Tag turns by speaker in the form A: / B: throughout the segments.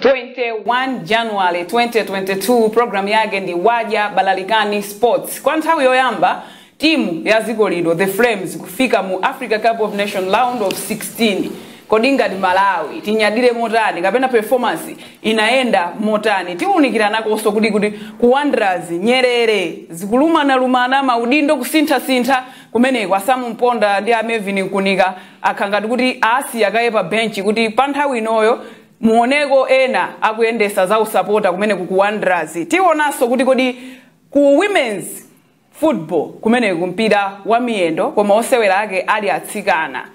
A: 21 January 2022 program yake ndi Wadya Balalikani Sports. Kwa nthawi yoyamba timu ya dziko lino the Flames kufika mu Africa Cup of Nations round of 16. Kodinga di Malawi tinyadire motani kapena performance inaenda motani tiunikira nakonso kuti ku Wanderers Nyerere zikulumana maudindo kusintha kumene kwa Samumponda ndi Amevin kunika akhangati kuti asi akayepa bench kuti pa nthawi inoyo muoneko ena akuyendesa za usapota kumene ku Wanderers tionanso kuti kodi ku women's football kumene kumpira wa miyendo koma osewera ake ali atsikana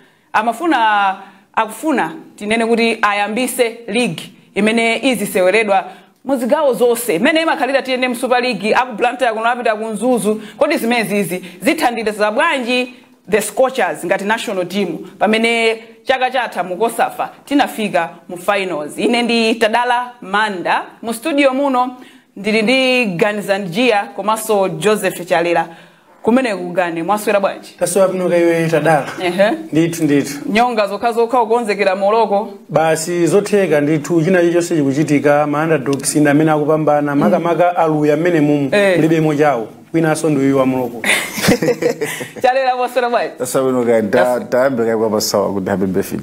A: akufuna tinene kuti ayambise league imene iziseweredwa muzigawo zonse imene imakhalira tiyende mu Super League akublanta kuno apita kunzuzu kodi zimene izi zithandiza bwanji the Scorchers ngati national team pamene chaka chatha mukosafa tinafika mu finals. Ine ndi Tadala Manda mu studio muno ndili ndi Ganizanjia komanso Joseph Chalera kumene kugane mwaswera bwanji
B: taswa bino kaiwe Tadala ndithu
A: nyonga zokha ukonzekera moloko
B: basi zotheka ndithu china chilichonse chikuchitika ma underdogs ina amene akupambana makamaka aluya amene mumu libe mojawo winaso ndi wa moloko
A: Chalera mwaswera bwanji
C: taswa bino kai taambeka kwa basawa kuti happy birthday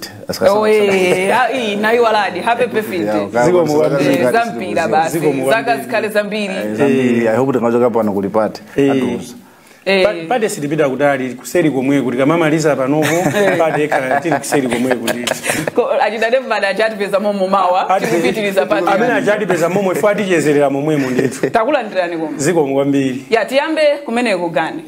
A: na iwaladi happy birthday
B: ziko muwabiri
A: zampira basi zaka zikhale zambiri
C: I hope tingachoka pano kulipata aduza
B: pade silipita kudali kuseri komwe kuti kamamaliza panopo pade ekhala tili kuseri komwe kuti
A: ajidade mbada ajatipeza momo mawa tikupitiriza pati
B: amene ajatipeza momo ife atichezerera momwemo ndithu
A: takulandirani komwe
B: ziko mukwambiri
A: tiyambe kumene kugane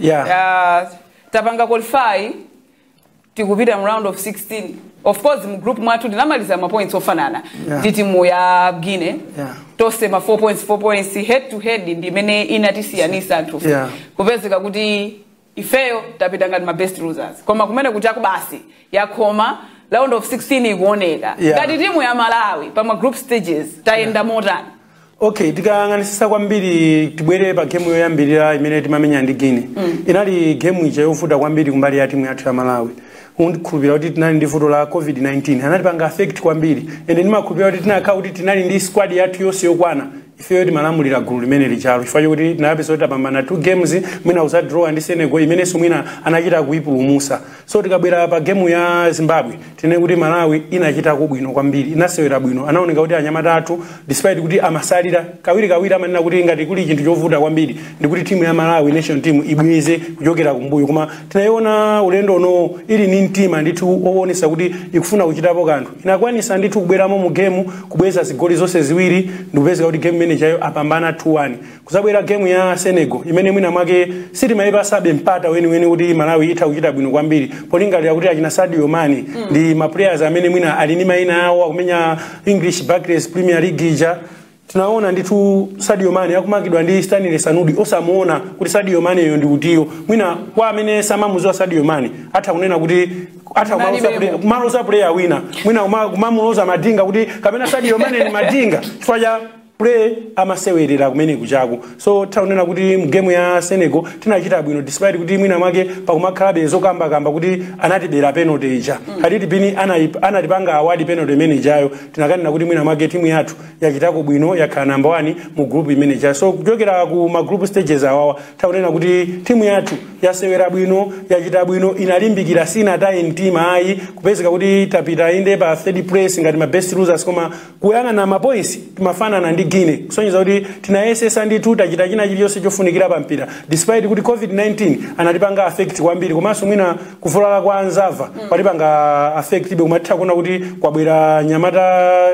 A: tapanga qualify tikupita mu round of 16 of course mu group mwathu tinamaliza ma points ofanana ndi timu ya Guinea tose ma 4 points head to head ndi imene inatisiyanisa anthu kupezeka kuti ifeyo tapita ngati ma best losers koma kumene kuti akubasi yakhoma round of 16 ikuoneka ngati timu ya Malawi pa ma group stages tayenda motani.
B: Okay, tikang'anisisa kwambiri tibwere pa game yoyambirira imene timamenya ndi Guinea. Inali game ija yofuta kwambiri kumbali ya timu yathu ya Malawi. Undikhulupira kuti tinali ndi vuto la COVID-19 anatipanga affect kwambiri ende ndimakhulupira kuti tinakhala kuti tinali ndi squad yathu yonse yokwana ifeyo timalamulira gulu limene lichalo chifukwa kuti tinapeza kuti tapambana 2 games mwina uza draw ndi Senegal imenenso mwina anachita kuipulumusa so tikabwera pa game ya Zimbabwe tinene kuti Malawi inachita bwino kwambiri inasewera bwino anaoneka kuti anyamata athu despite kuti amasalira kawiri amanena kuti ngati kuli chinthu chovuta kwambiri ndikuti timu ya Malawi national team ibweze kuchokera kumbuyo koma tinaiona ulendo ono ili ni mtima ndithu oonesa kuti ikufuna kuchitapo kanthu inakwanisa ndithu kubweramo mu game kubweza zigoli zonse ziwiri ndikupeza kuti game jayo apambana 2-1 kusabwera game ya Senegal imene mwina mwake sitimaipa sabe mpata weni kuti Malawi itha kuchita bwino kwambiri polingalira kuti achina Sadio Mane ndi ma players amene mwina ali ni maina awo akumenya English Barclays Premier League ija tunaona ndithu Sadio Mane yakumakidwa ndi Stanley Sanudi osamuona kuti Sadio Mane yo ndi utiyo mwina kwa amene samamuziwa Sadio Mane atha kunena kuti atha kumaluza player wina mwina kumamuloza madinga kuti kapena Sadio Mane ni madinga chifukwa play amasewerera kumene kuchako so taunena kuti mu game ya Senegal tinachita bwino despite kuti mwina mwake pakumakhala zokamba kuti anatibera penalty ija haditi bini anatipanga award penalty manager tinakanena kuti mwina mwake timu yathu yachitako bwino yakhala number 1 mu group manager so kuchokera ku ma group stages awawa taunena kuti timu yathu yasewera bwino yachita bwino inalimbikira sina time team ayi kupezeka kuti tapita inde pa 3rd place ngati ma best losers koma kuyang'ana ma points timafanana ndi Guinea kusonyeza kuti tinayesesa ndithu tachita china chiliyonse chofunikira pa mpira despite kuti COVID-19 anatipanga affect kwambiri komanso mwina kuvulala kwa anzava patipanga affect ibe kumatha kuona kuti kwabwera nyamata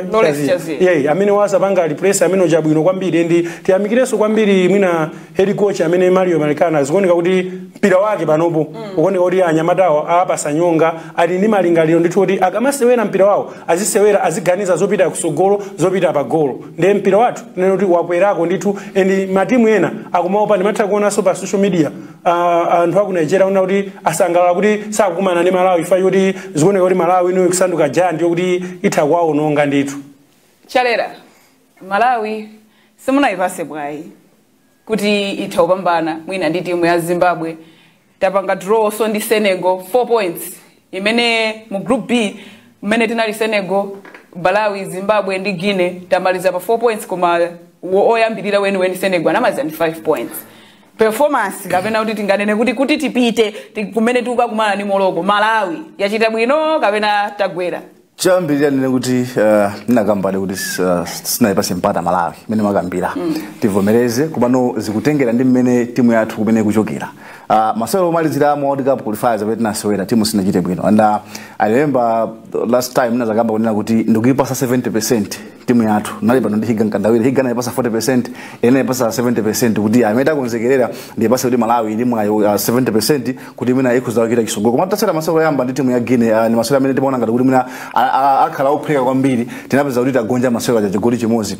B: amene wasapanga replace amene chabwino kwambiri ndi tiyamikireso kwambiri mwina head coach amene Mario Balalikani azikuoneka kuti mpira wake panopo ukuoneka kuti anyamatawo apasa nyonga ali ndi malingaliro ndithu kuti akamasewera mpira wawo azisewera aziganiza zopita kusogolo zopita pa golo ndi mpira wathu tinene kuti wakwerako ndithu endi matimu ena akumaopa ndimatha kuonanso pa social media anthu aku Nigeria una kuti asangalala kuti sakukumana ndi Malawi ifa kuti zikuoneka kuti Malawi ino kusanduka jandi kuti itha kwaononga ndithu.
A: Chalera Malawi simunayipase bwayi kuti itha kupambana mwina ndi timu ya Zimbabwe tapanga draw so ndi Senegal 4 points imene mu group B imene tinali Senegal Malawi, Zimbabwe ndi Guinea tamaliza pa 4 points koma oyambirira weni Senegal anamaliza ndi 5 points. Performance kapena kuti tinganene kuti tipite kumene tikukumana ndi Morocco. Malawi yachita bwino kapena tagwera.
C: Chambirira nene kuti ndinakambale kuti sinayipase mpata Malawi mene makambira tivomereze kumano zikutengera ndi mmene timu yathu kumene kuchokera. Masewero omalizira mu World Cup qualifiers apete nasewera timu sinachite bwino. And I remember last time nazakamba kunena kuti ndikuyipasa 70% timu yathu nalipa ndihiga nkandawire higa naipasa 40% ene ipasa 70% kuti ameta konzekerera ndiyipasa kuti Malawi ili mwayo 70% kuti mina ikuzawakira kisongo. Koma tasera masewero yamba ndi timu ya Guinea ni masewero amene timaona ngati kuti mina akhala opheka kwambiri tinapeza kuti tagonja masewero aja goli chimozi.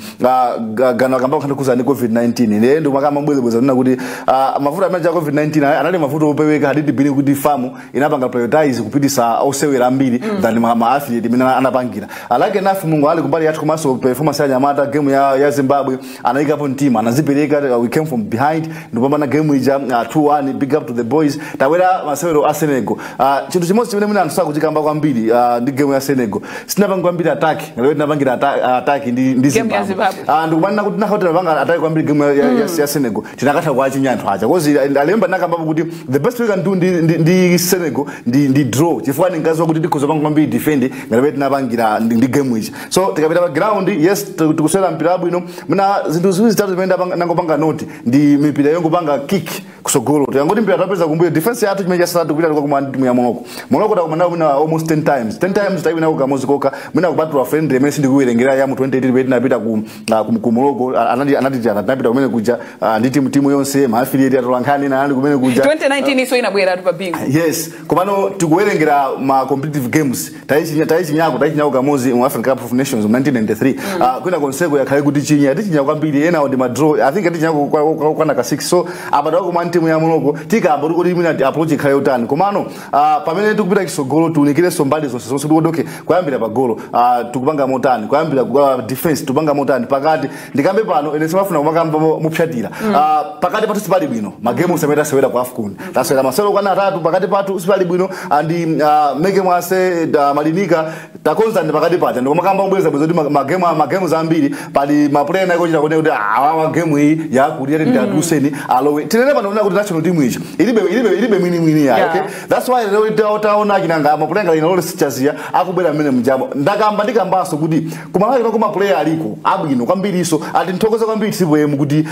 C: Gana kamba khandi kuzani COVID-19 ndendo makama mbwezebweza nina kuti mavuto amene ja COVID-19 anali mavuto opeweka hadidi bini kuti famu inapanga prioritize kupitisa osewera ambiri than ma athlete mina anapangira. Alake nafu Mungu ali kumbali yathu komaso performance ya Nyamata game ya Zimbabwe anaikapo team anazipereka we came from behind ndopambana game ija 2-1 big up to the boys tawera masewero a Senegal. Chintu chimodzi chimene mina antusa kuchikamba kwambiri ndi game ya Senegal sinapanga kwambiri attack ngalewe tinapangira attack ndi Zimbabwe ndikumanena kuti nakauti napanga attack kwambiri game ya Senegal tinakatha kwa chinyanthu acha kozi alemba nakamba kuti the best we can do ndi Senegal ndi draw chifukwa ngazwa kuti tikuzopanga kwambiri defend ngalewe tinapangira ndi game ija so tikapita pa ground yes tikuswera mpira bwino mina zinthu ziwiri zitatu zimene nangopanga noti ndi mipira yongopanga kick kusogolo tikangoti mpira tapeza kumbuyo defense yathu chimene chasala kupita kwa timu ya Morocco takumana wina almost 10 times taiwina kukamozi koka mina kubatwa friendly imene sindikuwerengera ya mu 2018 pete napita ku Morocco anati anapita kumene kuja ndi timu yonse ma affiliate atolankhani na ali kumene kuja
A: 2019 iso inabwera tu pa bingo
C: yes komano tikuwerengera ma competitive games taichinyako kamozi mu African Cup of Nations 1993 kwina konseko yakhale kuti chinyako kwambiri ena on the draw I think atichinyako kwa ka 6 so abada kwa timu ya Morocco tikamba kuti mina approach ikhale utani komano pamene tikupita kisogolo tunikire sombali zonse tikudoke kwayambira pa golo tukupanga motani kwayambira kwa defense tupanga motani pakati ndikambe pano ene semafuna kumakamba mupyatira pakati patu sipali bwino magemu semeta sewera kwa AFCON taswera masero kwa natatu pakati patu sipali bwino andi meke mwase malinika takonza ndi pakati pata ndikomakamba mbweza bweza kuti magemu zambiri pali maplayer na kochita kuti awa game iyi yakuti ndi aduseni alowe tinene pano kuti national team ichi ilibe mwini ya okay that's why leo taona kinanga maplayer ina lole sichazia akubwera mmene mjabo ndikambaso kuti kumalaki kuma player aliko abwino kwambiri iso ati nthokoza kwambiri sibwemu kuti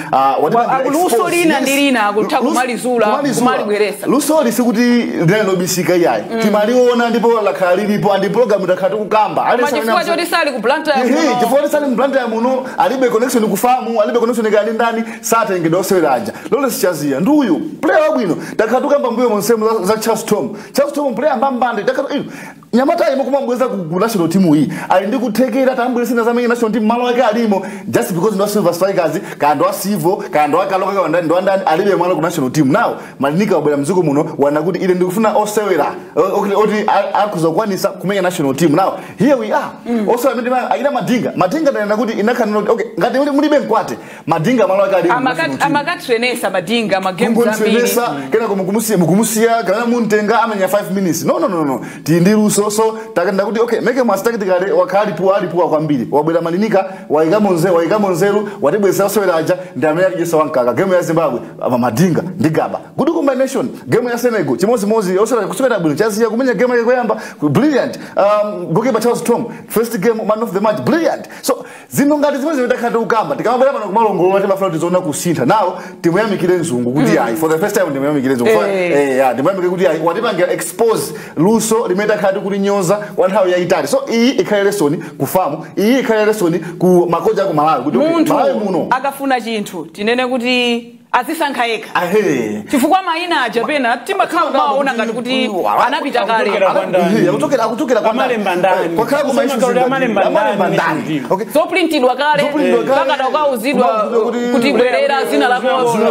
A: luso lina ndilina akutakumalizula kumalibweresa
C: luso lisikuti ndilo bisika yayi timaliona ndipo lakhala lilipo andi program itakhala kukamba
A: chifukwa choti sali ku Blantyre muno
C: chifukwa sali mu Blantyre muno alibe connection kufamu alibe connection ngani ndani satengedwa oseweraja lolo sichazia nduyu player wabwino takhala tukamba mbuyo monsemu za Charles Tom player mbambande takhala Nyamata imo kumambweza ku national team hii ali ndi kuthekera tambwese na zamenya national team malo yake alimo just because ndo silver strikers kando asivo kando akaloka kwa ndani ndo ndani alibe malo ku national team now malinika wabela mzuko muno wanakuti ile ndikufuna osewera oti akuzokwanisa kumenya national team now here we are osewera ndima aina madinga ndana kuti inakana okay ngati mulibe nkwate madinga malo yake alimo
A: amakatrenesa madinga magame zambiri
C: kena kumukumusia kana muntenga amenya 5 minutes no tindiruso so takenda kuti okay make must tactically wakali puwa kwambiri wabwera malinika waigamonzeru watibwesa oseweraja ndamenya kujesa wankaka game ya Zimbabwe madinga ndigaba good combination game ya Senegal chimozi osewera kuswera bwino chaziya kumenya game yake koyamba brilliant goalkeeper Charles Tom first game man of the match brilliant so zino ngati zimwe zitakhala ukamba tikamabwera pano kumalongolo wati bafuna tizona kusintha now timu ya Mikile Nzungu kuti ayi for the first time timu ya Mikile Nzungu timu ya Mikile kuti ayi watipanga expose luso limeta khadi kulinyoza wanthawi yaitali so iyi ikhale lesson kufamu iyi ikhale lesson ku makoja ku Malawi kuti Malawi muno
A: akafuna chinthu tinene kuti azisankha yekha chifukwa maina aja pena timakhala maona ngati kuti anapita kale
C: akutokera kwa
B: malemba ndani
C: kwa khala
B: kwa malemba ndani
A: okay so printidwa kale kakata ukauzidwa kuti bwerera zina lako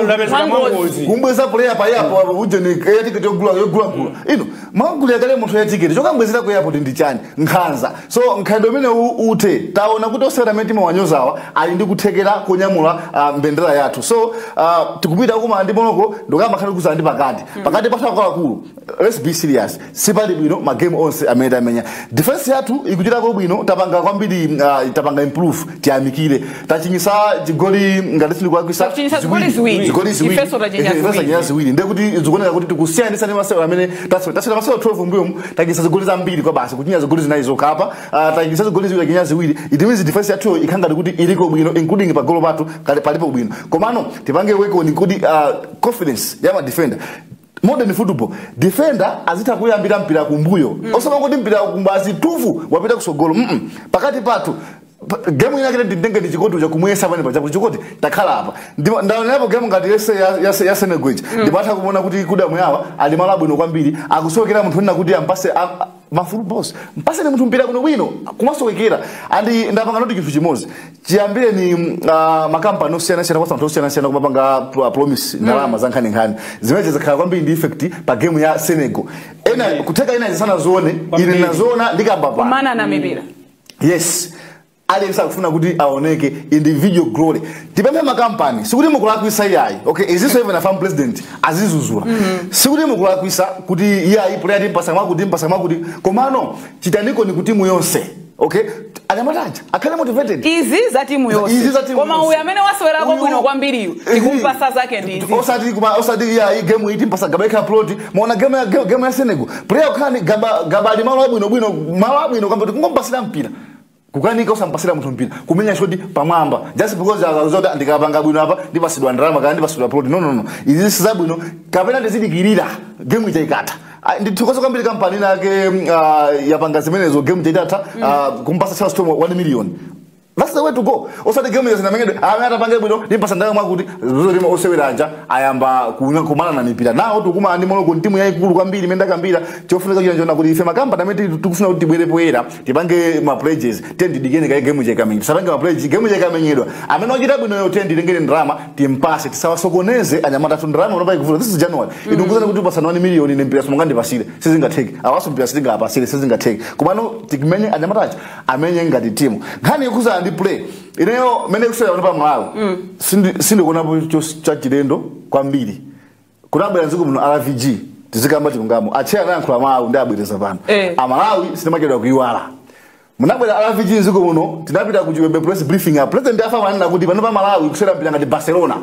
C: kumbweza player pa yapo uje ni ticket yogula ino mangulu yakale munthu ya ticket chokambwezera ku airport ndi chani nkhanza so nkhando mene ute taona kuti osewera mtima wanyozawa ali ndi kuthekera kunyamula mbendera yathu so tikupita kuma ndi Morocco ndokama khali kuzandi pakati pasakala kulu. Let's be serious. Sipali bwino ma game onse amene amenya. Defense yathu ikuchita ko bwino tapanga kwambiri tapanga improve tiamikire. Tachinyisa chigoli ngati sili kwakwisa.
A: Zigoli ziwiri.
C: Ifeso ziwiri. Ndekuti zikuoneka kuti tikusiyana ndi masewera amene taswera masewera 12 mbuyo tachinyisa zigoli zambiri kwa basi kuchinya zigoli zinayi zokapa. Tachinyisa zigoli ziwiri tachinya ziwiri. It means defense yathu ikhanga kuti iliko bwino including pa golo patu kale palipo bwino. Komano tipange weko ni kuti confidence ya ma defender. Modern football defender azita kuyambira mpira kumbuyo osoma kuti mpira kumbazi tufu wapita kusogolo pakati patu game ina kile ndenge ndichikoto cha kumwesa pale pa chakoti takhala apa ndaonapo game ngati ya Senegal ndipatha kuona kuti kudamu yawa ali malabu ino kwambiri akusokera munthu nina kuti ampase ma full boss mpase ni munthu mpira kuno bwino kumasokera andi ndapanga noti chinthu chimozi chiyambire ni makampani osiyana kwa santhu osiyana kumapanga promise ndalama za nkhani zimene zakhala kwambiri ndi effect pa game ya Senegal ena kuteka ina zisana zone ine nazona ndikamba pa
A: kumana na mipira
C: yes alisa kufuna kuti aoneke individual glory tipembe makampani sikuti mukulakwisa yayi okay is this even a farm president azizuzura sikuti mukulakwisa kuti yayi player mpasa mwakuti komano chitaniko ni kuti mu yonse okay anyamataja akhale motivated
A: izi za timu yonse koma uyu amene wasewera ko bwino kwambiriyo ikumpasa zake ndi izi
C: osati yayi game iti mpasa gaba upload muona game ya Senegal player khani gaba ali malo bwino kwamba kungompasira mpira kukanika usampasira munthu mpira kumenya shoti pamwamba just because akazoda ndikapanga bwino apa ndipasidwa ndalama kana ndipasidwa plot no izi sizabwino kapena ndizidikirira game itaikata ndithokoza kwambiri kampani nake yapanga zimenezo game itaitata kumpasa sales to 1 million. That's the way to go. Osati game yasina mengede atapanga bwino ndipasa ndayo mwakuti zozolima oseweranja ayamba kumana na mipira nawo tukuma andi Morocco timu yaikulu kwambiri menda kambira chofunika chonjona kuti ife makamba amene tikufuna kuti tibwerepo era tipange ma pledges tendi digene ka game yaikamenya sapange ma pledges game yaikamenyedwa amene ochita bwino yo tendi lengene ndrama timpase tisawasokoneze anyamata tu ndrama unopa ikufuna this is January idunguzana kuti pasana 1 million ine mpira somangandi pasire sizingatheke awaso mpira sizinga pasire sizingatheke kumano tikimenye anyamata acha amenye ngati timu ngani ikuza andi play ineyo mene kusera pa Malawi sindi kuonapo cha chilendo kwambiri kunabwera nziko muno RVG tizikamba chilungamo achera nayankhula Malawi ndabwereza pano Amalawi sinemakedwa kuiwala munabwera RVG nziko muno tinapita ku Chiwembe press briefing ya president afa wanena kuti pano pa Malawi kusera mpira ngati Barcelona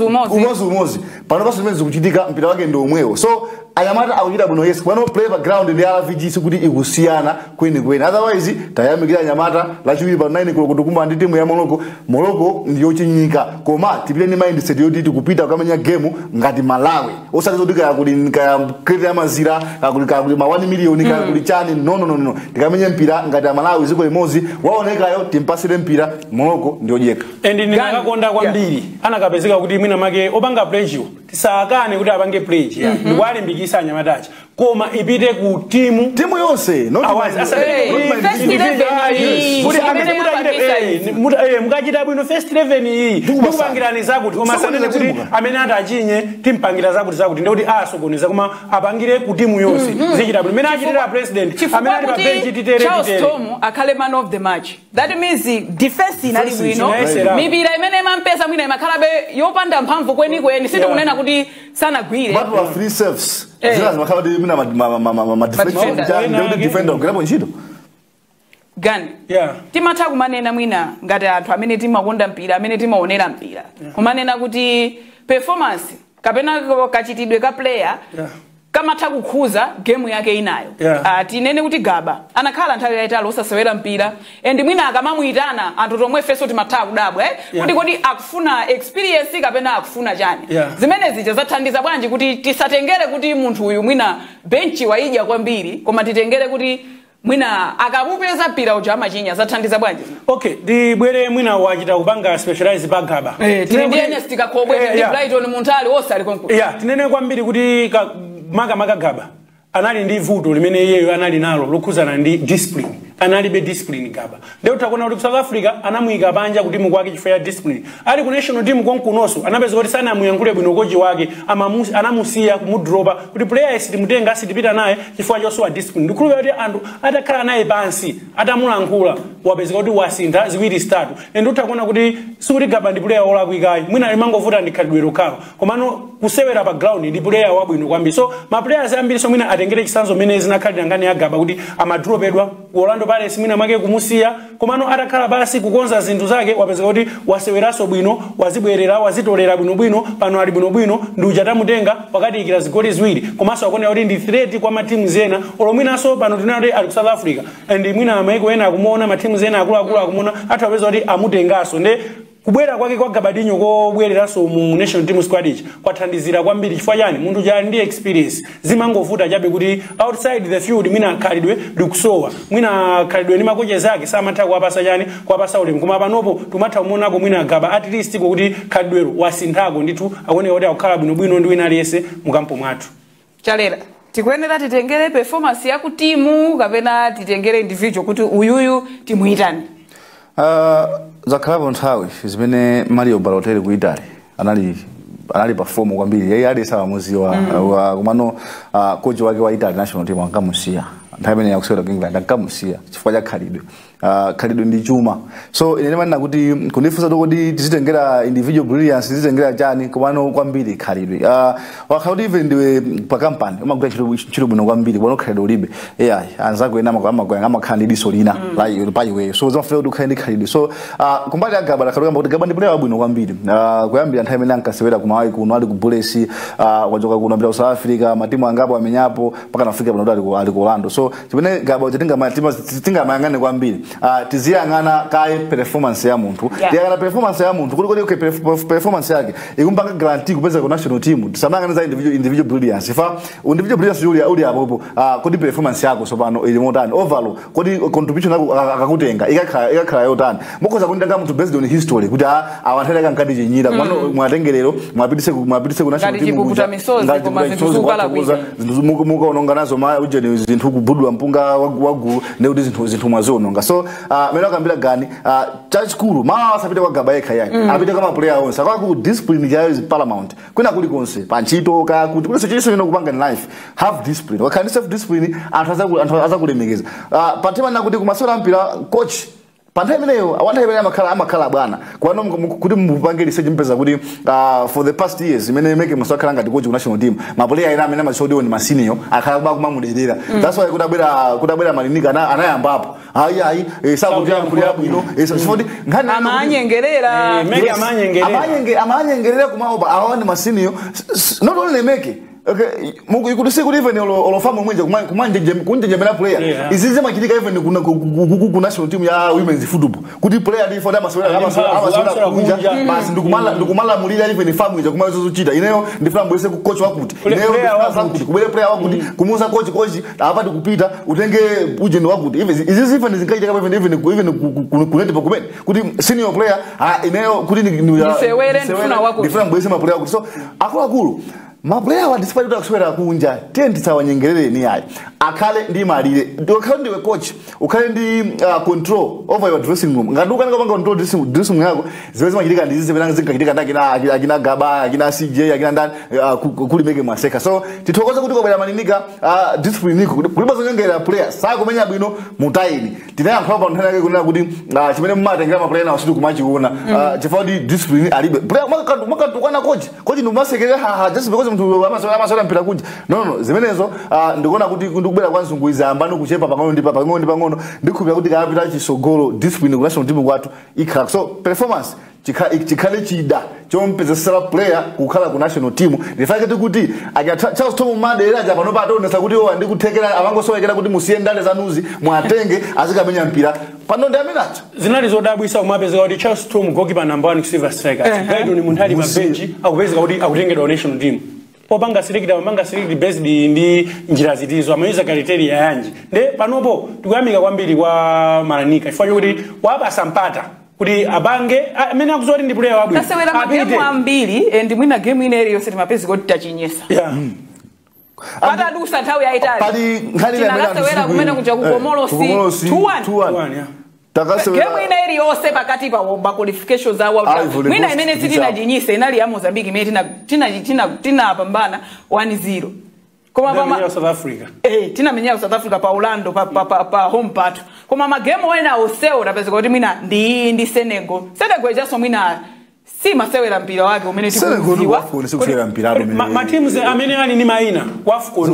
C: umozi pano paso zimene zikuchitika mpira wake ndio omwewo so ayamata akuchita bwino yes kwano play background ndi RVG sikuti ikusiyana kweni otherwise tayamikira anyamata lachiwiri pa 9 kulo kutukuma ndi timu ya Morocco ndiyo chinyika koma tipile ni mindset yoti tikupita kukamenya game ngati Malawi osazodika kuti create amazira kuti ma 1 million kuti chani no tikamenya mpira ngati Malawi ziko imozi waonekayo timpasire mpira Morocco ndiyo jeka
B: and ndinakakonda kwambiri anakapezeka kuti mwina make opanga pressure tisakane kuti apange pledge ndikwali mbikisa anyamatacha koma ipite ku timu yonse not mukachita bwino first 11 iyi ndikupangirani zakuti koma sanene kuti amene atachinye timpangira zakuti ndikuti asokoneza koma apangire ku timu yonse zichita bwino mene achitira president amene ali pa bench titere
A: Tom akhale man of the match that means defense inali bwino mipira imene mampesa mwina imakhalabe yopanda mphamvu kweni sindikunena kuti sana gwire
C: but wa free serves zilazi makhala kuti mina ma defender ngirapo ntchito
A: gani timatha kumanena mwina ngati anthu amene timakonda mpira amene timaonera mpira kumanena kuti performance kapena kachitidwe ka player kamatha kukhuza game yake inayo tinene kuti Gaba anakhala nthawi yaitali osasewera mpira and mwina akamamuyitana anthu tomwe feso timatha kudabwa kuti akufuna experience kapena akufuna chani zimene zija zathandiza bwanji kuti tisatengere kuti munthu uyu mwina benchi waidya kwambiri koma titengere kuti mwina akamupeza mpira uja amachinya zathandiza bwanji
B: okay ndibwere mwina wachita kupanga specialize pa Gaba
A: tinene stikakobwe ndi Brighton muntali osali konkuti
B: tinene kwambiri kuti maka Gaba anali ndi vuto limene iyeyo anali nalo lokhuzana ndi discipline analibe discipline Gaba leo utakuona kuti South Africa anamuyika panja kuti mukwake chifukwa discipline ali ku national team konkunoso anapeza kuti sana amuyankhule bwino koji wake anamusiya kumudropa kuti players timutenga asitipita naye chifukwa chosowa discipline ndikhulupira kuti anthu atakhala naye pansi atamulankhula wapeza kuti wasintha ziwiri zitatu ende utakuona kuti sikuti Gaba ndi player olakwikayi mwina limangovuta ndikhalidwero kawo komano kusewera pa ground ndi player wabwino kwambiri so ma players ambiri so mwina atengere chisanzo mene zinakhalira ngani ya Gaba kuti amadropedwa Orlando Pirates mwina mwake kumusiya komano atakhala basi kukonza zinthu zake wapeza kuti waseweraso bwino wazibwerera wazitolera bwino pano ali bwino ndi uja tamutenga wakati ikira zigoli ziwiri komanso akonera kuti ndi threat kwa matimu zena olomwinaso pano tinati ali ku South Africa and mwina amaiko ena akumuona matimu zena akuluakulu akumuona athu apeza kuti amutengaso nde kubwera kwake kwa Gabadinho kobwereraso mu national team squad ichi kwathandizira kwambiri chifukwa chani munthu jali ndi experience zimangovuta chabe kuti outside the field mwina khalidwe likusowa mwina khalidwe ndi makocha zake samatha kuwapasa chani kuwapasa ulemu koma panopo tumatha kumuonako mwina Gaba at least kuti khalidwero wasinthako ndithu akuoneka kuti akukhala bwinobwino ndi wina aliyense mukampo mwathu
A: Chalera tikuyenera titengere performance ya ku timu kapena titengere individual kuti uyuyu timuitani
C: zakhala nthawi zimene Mario Balotelli ku Italy anali perform kwambiri yeye ali sawa muzi wa kumano coach wake wa Italy national team ankamusiya nthawi imene yakusewera ku England ankamusiya chifukwa cha khalidwe ndi chuma so ine ndimana kuti kundifunsa kuti tizitengera individual brilliance tizitengera chani kumano kwambiri khalidwe wakhala kuti even ndiwe pa company umagwira chiro bwino kwambiri bwana khalidwe ulibe anzako ena amakhala ndi diso lina like pa iwe so zimafuna kuti ukhale ndi khalidwe so kumbali Gaba lakhalidwe kuti Gaba ndi player wabwino kwambiri kuyambira nthawi imene ankasewera kumawayi kuno ali ku Bulesi wachoka kuno pita ku South Africa matimu angapo amenyapo mpaka nafika pano ali ku Orlando so chimene Gaba utinga matimu mayangane kwambiri tiziyangana kai performance ya munthu tiyangana performance ya munthu kuti performance yake ikumpanga guarantee kupeza ku national team tisamangana za individual brilliance ifa individual brilliance uli apopo kuti performance yako so pano ili motani overall kuti contribution yako akakutenga ikakhala yotani mokoza kundanga munthu based on history kuti awanthera kankati chinyira kwano mwatengerero mwapitise ku national team
A: kuja ngati koma zinthu zukala kuza
C: zinthu mukaononga nazo ma ujeni zinthu kubudwa mpunga wagulu ne kuti zinthu mwazononga so mena kambira gani chachikulu mawa asapite kwa Gaba yekha yake apite kama player onse akwaku discipline yayo is paramount kwina kuli konse panchito ka kuti kuliso chiso ino kupanga in life have discipline wakani self discipline anthu azakulemekeza patima nakuti kumasora mpira coach panthawi imeneyo awanthawi amakhala bwana kwano kuti mupange research mpeza kuti for the past years imene make masakhala ngati coach ku national team maplayer ena amene amachodiwa ndi masenior akhala kumamuderera that's why kudabwera Malinika anayambapo hayi sakutia kulia bwino sifoti ngani
A: amanyengerera
B: mega
C: amanyengerera kumaoba awani masenior not only make okay muku see good even olofamu mwenje kumanje jemela player izize makitika even ku national team ya women's football kuti player ndi for amaswera kunja basi ndikumala mulira even famu ija kumazo zochita ineyo ndifuna mbwese ku coach wakuti ineyo kuti kubele player wakuti kumuza coach apati kupita utenge ujeni wakuti izize even zinkaita kama even kunete pokumene kuti senior player ineyo kuti ndifuna mbwese ma player wakuti so akulu maplayer wa despite kuswera kunja tenti sawanyengerere ni yayi akale ndi malire ukale ndiwe coach ukale ndi control over your dressing room ngaduka ngapanga control dressing room yako ziwezi machitika ndizize benanga zinkachitika akina Gaba akina CJ akina ndani kuli meke maseka so titokoza kuti kobera Malinika discipline niko kuliba zonyengera player sa kumenya bwino mutaini tinayankha pa nthana yake kunena kuti chimene mmatengera ma player na usiku kumachiona chifodi discipline alibe player makatukana coach ndi masekera just because mtu amaswera mpira kunja no zimenezo ndikuona kuti ndikubera kwa nzunguiza ambano kuchepa pang'ono ndikubira kuti kapita chisogolo discipline ku national team kwathu ikhala so performance chikhale chida chompezesera player kukhala ku national team ndifake kuti Charles Tom Madera aja pano patonesa kuti ndikuthekera avangosowekera kuti musiye ndale zanuzi mwatenge azikamenya mpira pano ndi amenacho
B: zinali zodabwisa kumapezeka kuti Charles Tom goalkeeper number 1 silver striker gaido ni munthali pa bench akupezeka kuti akutengedwa national team popanga select based ndi njira zitizo amayuza criteria yanji nde panopo tikuyamika kwambiri kwa Malinika ifanye kuti wapasa mpata kuti abange amene akuzoti ndi player wabwino
A: tasewera magemu ambiri and mwina game ine yonse timapezi kuti tachinyesa Pata dusa nthawi ya Italy.
C: Pali nkhani ya
A: Tinakasewera kumene kuja ku Komorosi 2-1. Game ina ili yose pakati pa qualifications za World Cup. Mwina imene sitina jinyise inali ya Mozambique imene tina pambana 1-0.
B: Koma South Africa.
A: Tina menya South Africa pa Orlando pa home part. Koma magame wena oseo utapeza kuti mwina ndi Senegal. Senegal jaso mwina si masewera mpira wake umene tikuziwa.
C: Senegal mpira wake.
B: Ma teams amene ali ni maina WAFCON.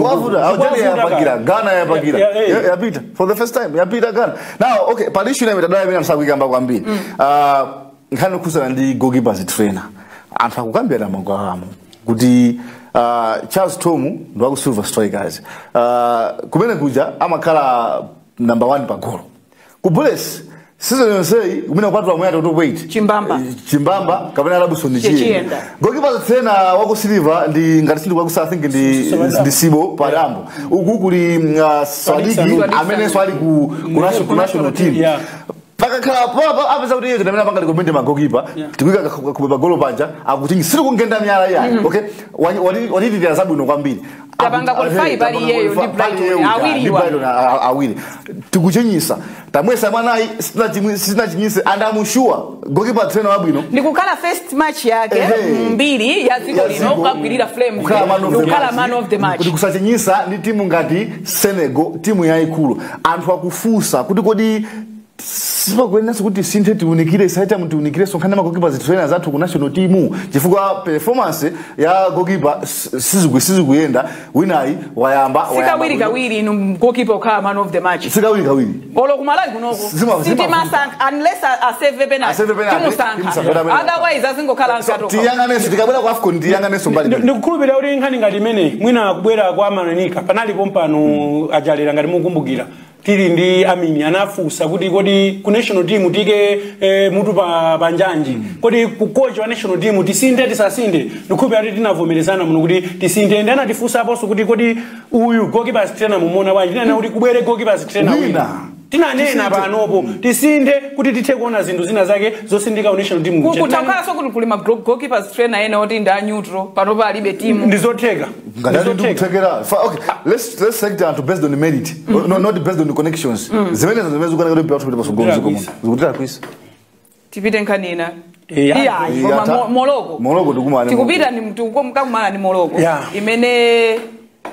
C: Ghana yapita for the first time yapita Ghana. Now okay, palishu na mitandao mimi namsakuyamba kwambiri. Nkhani kusana ndi goalkeepers trainer. Anthu akukambira na mango amu kuti Charles Tomu ndo aku Silver Strikers. Kumene kuja amakhala number 1 pa goal. Ku Bullets season yonsei kumene kwatwa mwana to wait. Chimbamba kapena Robinson Chiye. Goalkeepers trainer wako Silver ndi ngati sindu kwaku I think ndi Sibo Parambo. Uku kuli Swadiki amene swali ku national team. Pakakhala papa apeza kuti yeye ndamena panga likomende magokipa tikuika kubeba golo panja akutingi siri kungenda myala yayi okay wali ndi azabu ino kwambiri
A: tabanga qualify bali yeyo ndi Brighton
C: awiri tikuchenyisa tamwesa mwanayi sina chinyise and I'm sure goalkeeper trainer wabwino
A: ndikukhala first match yake mbiri ya ziko lino ukagwirira Flames ukhala man of the match
C: ndikusachenyisa ndi timu ngati Senegal timu yayikulu anthu akufusa kuti kodi sipa kwenda kuti sinthe tiunikire saita mtiunikire sonkhana magoalkeepers trainers athu ku national team chifukwa performance ya goalkeeper sizikuyenda winayi wayamba
A: sikawiri ino goalkeeper ukhala man of the match
C: sikawiri
A: olo kumalawi kunoko City masank unless a save penalty otherwise azingokhala ankato
C: tiyanganeso tikabwera ku AFCON tiyanganeso mbali
B: ndikukhulupirira kuti nkhani ngati imene mwina kubwera kwa Manonika panalipo mpano ajalera ngati mukumbukira tili ndi amini anafusa kuti kodi ku national team tike mutu pa njanji kodi ku coach wa national team tisinde tisasinde ndikukhulupirira kuti tinavomerezana muno kuti tisinde ndi anatifusa aposo kuti kodi uyu goalkeeper trainer mumona bwanji tinana kuti kubwere goalkeeper trainer wina tinanena panopo tisinde kuti tithe kuona zinthu zina zake zosindika national team
A: kutakhala so kuti kulima goalkeeper trainer ena oti ndi neutral panopo alibe team
B: ndizotheka
C: okay let's take that based on the merit not based on the connections zimene zimezukana kuti patu kuti pasogomzo komo zikutira kwisa
A: tipite nkanina
C: Morocco ndikumana
A: tikupita ni mtu kumana ni Morocco imene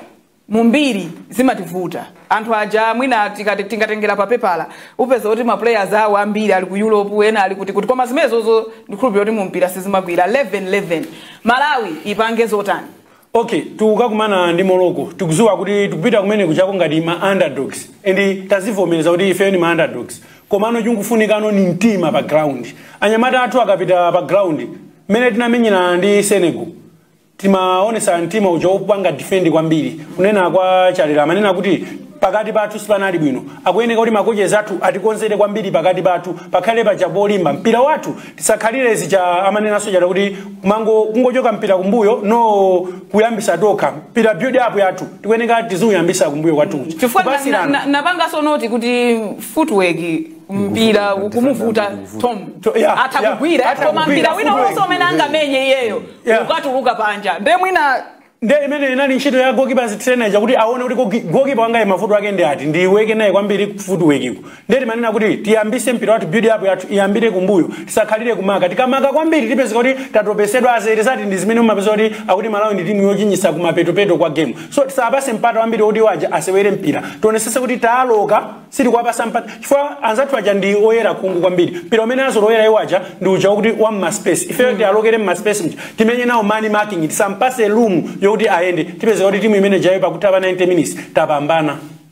A: mumbiri zimativuta anthu aja mwina tingatengera pa pepala upeza kuti ma players awo ambiri ali ku Europe ena ali kuti koma zimezozo ndikhulupirira kuti mumpira sizimagwira 11 Malawi ipange zotani
B: okay tukakumana ndi Morocco tikuzuwa kuti tukupita kumene kuchako ngati ma underdogs and tazivomereza kuti ife ni ma underdogs komano chungufunikano ni mtima pa ground anyamata athu akapita pa ground mene tinamenyana ndi Senegal timaonesa mtima uja upanga defend kwambiri kunena kwa chalera manena kuti pakati pathu sipanali bwino akuyeneka kuti makoches athu atikonzere kwambiri pakati pathu pakhale paja polimba mpira wathu tisakhalire zicha amanena soja kuti mango kungochoka mpira kumbuyo no kuyambisa toka mpira build up yathu tikuyeneka tizuyambisa kumbuyo kwathu
A: napanga so noti kuti footwork mpira kumuvuta Tom atakugwira koma mpira wina wonse umene angamenye iyeyo ukatuluka panja ndemwina
B: nde imene inali ntchito ya goalkeeper trainer kuti aone kuti goalkeeper wanga mavuto ake ndi ati ndiweke naye kwambiri footwork iko ndeti manena kuti tiyambise mpira wathu build up yathu iyambire kumbuyo tisakhalire kumaka tikamaka kwambiri tipeze kuti tatopesedwa azeresati ndi zimene mumapeza kuti akuti Malawi ndi timu yochinyisa kumapetopeto kwa game so tisapase mpata wambiri kuti waja asewere mpira tionesese kuti taaloka sili kuwapasa mpata chifukwa anzathu aja ndi oyera khungu kwambiri mpira umene azoloyera iwo aja ndi uja kuti wamma space ife tialokere mma space mja timenye nawo money marking tisampase room yokuti aende tipeze kuti timu imene jayo pakutapa 90 minutes tapambana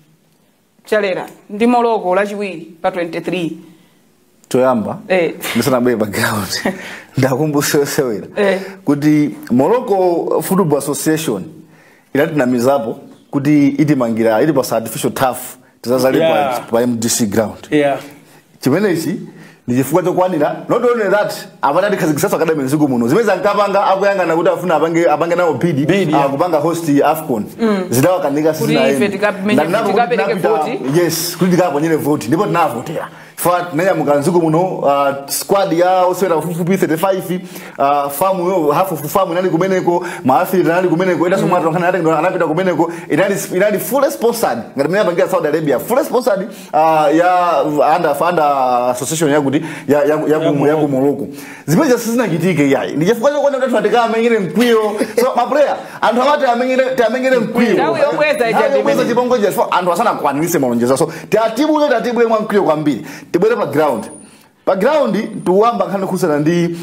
A: chalera ndi Morocco lachiwiri pa 23
C: toyamba ndisana bwe background ndakumbusa sewera kuti Morocco Football Association inatinamizapo kuti itimangira ili pa artificial turf tizazalipa pa MDC ground chimenechi ndichifukwa chokwanira not only that avatati khazikisasa academy nsiku muno zimene zankapanga akuyangana kuti afuna abange nawo bid akupanga host AFCON zidawakanika
A: yes kuti tikaponyere vote
C: ndipo tinavotera fa nenya mukanziko muno squad ya osera fufupi 35 famu yo half of famu nani kumeneko maafi nani kumeneko enda somata kana hata anapita kumeneko inali full sponsored ngati mimi bangia Saudi Arabia full sponsored ya under association ya kuti ya Morocco zimeja sisina kitike yayi ndijefuka kwenda kuti tunateka amengine mkwiyo so ma player anthu amati amengine mkwiyo
A: nawe yobweza
C: chibongo je so anthu asana kwanise malonjezo so tatibu mwa mkwiyo kwambiri tibwere pa ground tuwamba kana kusana ndi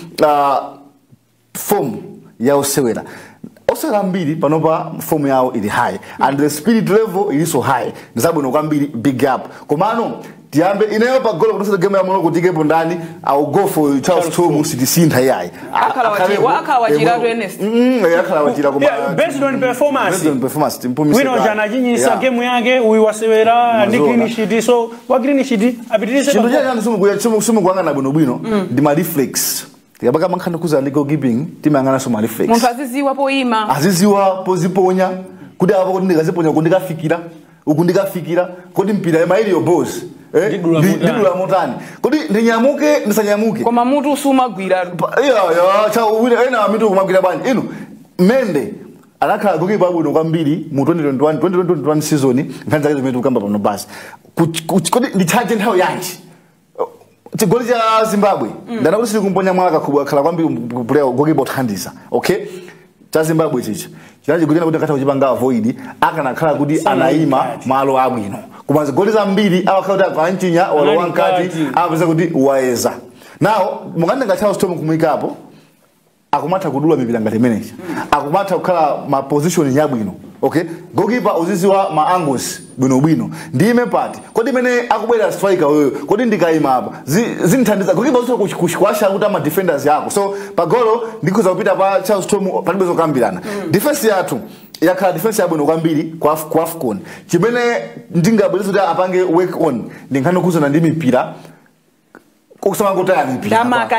C: form ya osewera mbiri panopa form yao ili high and the spirit level is so high ndizabwino kwambiri big up komano tiambe inayo pa goal kutosa game ya Morocco tikepo ndani I'll go for Charles Tomu City Sinta yai
A: akala wachira to Ernest
C: akala wachira kuma
B: based on performance
C: timpumi
B: wino jana jinyisa game yake uiwasewera ndi clean sheet so wa clean sheet apitirize
C: chindo jana sumu kuanga na bwino ndi ma reflex yabaka mankhana kuza legal giving timangana so ma reflex
A: muntu aziziwa poima
C: aziziwa poziponya kuti apo kuti ndikaziponya kundikafikira kuti mpira ya maili yo boss ndidula motani kodi ndinyamuke ndisanyamuke
A: koma mutu usumagwira
C: cha wina ena mitu kumagwira bani inu Mende anakhala goalkeeper abwino kwambiri mu 2021 season nkhanza ke zimetu kamba pano basi kodi ndicharge nthawi yanji chigoli cha Zimbabwe ndana kuti kumponya mwaka khala kwambiri player goalkeeper othandiza okay cha Zimbabwe chichi chinaje kuti akatha kuchipanga avoid akanakhala kuti anaima malo abwino kumanzi goli za mbiri awakhala kuti akanchinya wala wankati apeza kuti waeza now mukandanga Charles Tom kumwikapo akumatha kudula mipira ngati manager akumatha kukhala ma position yabwino okay goalkeeper uziziwa ma angles bwino ndime pati kodi mene akubwera striker wewe kodi ndikaima apa zinithandiza goalkeeper usizo kushkwasha kuti ama defenders yako so pagolo ndikuza kupita pa Charles Tom palibezo kambirana defense yathu yakhala defense yabwino kwambiri kwa AFCON chimene ndingabweza kuti apange work on ndinkhano kuzona ndi mipira kusema kutaya mipira
A: ndamaka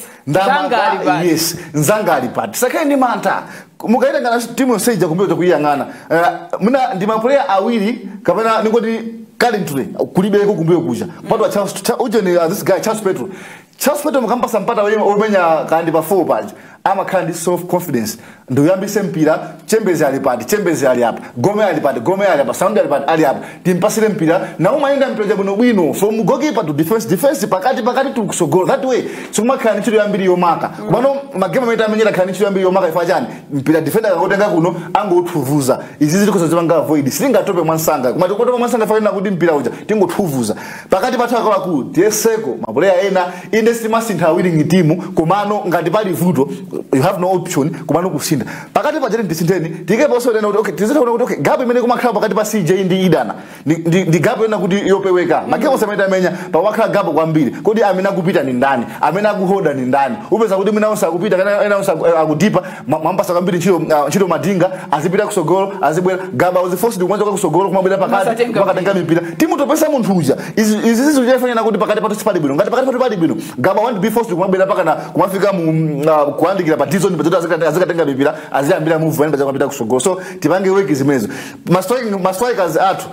A: yes
C: nzangali pati sakeni manta mukaenda ngana timu seja kumbe kuyangana muna ndi ma player awiri kapena ningoti currently kulibeko kumbe kuja patwa Charles uje ni this guy Charles Petro mukambasa mpata wewe omenya kandi pa 4 page ama kandi self confidence ndo yambise mpira Chembezi ali hapa Gome ali hapa Sound ali hapa timpasire mpira na umaenda mpira bwino from goalkeeper to defense pakati to kusogolo that way so makani chiro yambiri yomaka kubano magema meta amenyera kani chiro yambiri yomaka ifajani mpira defender akakotenga kuno ango uthuvuza izi zili kusazibanga avoid silinga tope mwansanga kuma tope mwansanga fanya kuti mpira uja tingo thuvuza pakati pathu akala ku tieseko maboleya ena industry masintha winning team komano ngati pali vuto you have no option kumano kusinda pakati pa jeni disinteni tikepo so lena okay tizitaona kuti okay gabe imene kumakhala pakati pa CJ ndi Idana ndi gabe ena kuti yopeweka makemo semeta menya pa wakhala gabe kwambiri kodi amena kupita ni ndani amena kuhoda ni ndani upeza kuti mina onsa kupita kana ena onsa akudipa mambasa kwambiri chiro madinga azipita kusogolo azibwera gaba uziforce ndi kuanza kusogolo kumabwera pakati makatenga mipira timu topesa munthu uja izi zifanya na kuti pakati pathu sipali bwino ngati pakati pathu pali bwino gaba want to be forced kumabwera pakana kumafika mu kuandikira partition pazoto azikatenga mipira aziyambira move wenda zapita kusogolo so tipange weki zimenezo strikers athu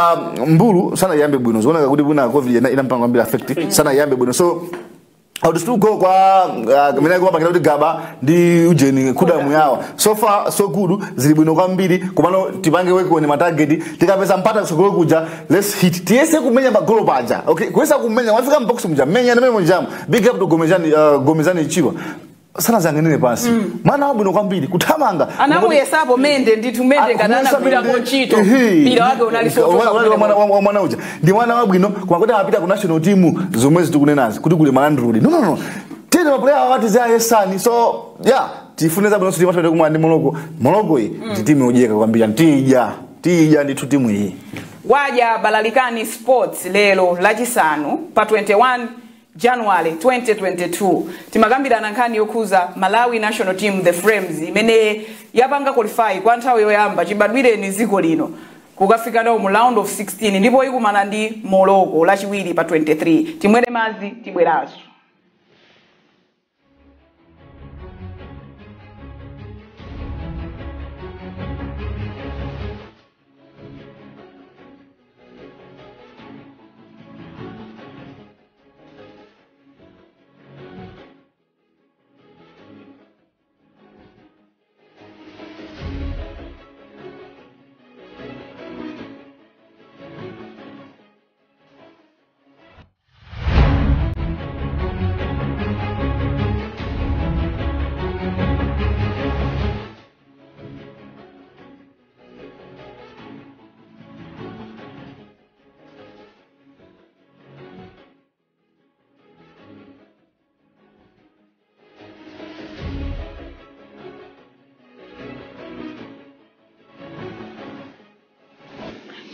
C: mbulu sana yambe bwino zona kuti buna covid ina mpango ambira affect sana yambe bwino so how to go kwa mina kwa pakati gaba ndi ujeni kudamu yawa so far so good zili bwino kwambiri kumano tipange weki kwenye matarget tikapeza mpata kusogolo kuja let's hit tiese kumenya magolo paja okay kuweza kumenya wafika mbox muja menya na memo jamu big up to gomezani chiwa sana zangenene pasi maana wabwino kwambiri kutamanga
A: anamuyesapo Mende nditu Mende kanana bila konchito bila wake unalisotoka
C: mwana uja ndi mwana wabwino kwa kuti apita ku national team zomwezi tikunenazi kuti kule malandrudi no tena maplayer wati za yesani so yeah tifuneza bwino siti matende kumwa ndi Morocco iyi ndi timu ojeka kwambiri tija ndi timu iyi
A: Wadya Balalikani Sports lelo lachisanu pa 21 January 2022 timagambirana nkhani yokuza Malawi national team the Frames imene yapanga qualify kwa nthawi yoyamba chibadwire ni ziko lino kukafika nawo mu round of 16 ndipo ikumana ndi Morocco lachiwiri pa 23 timwere mazi tibweraso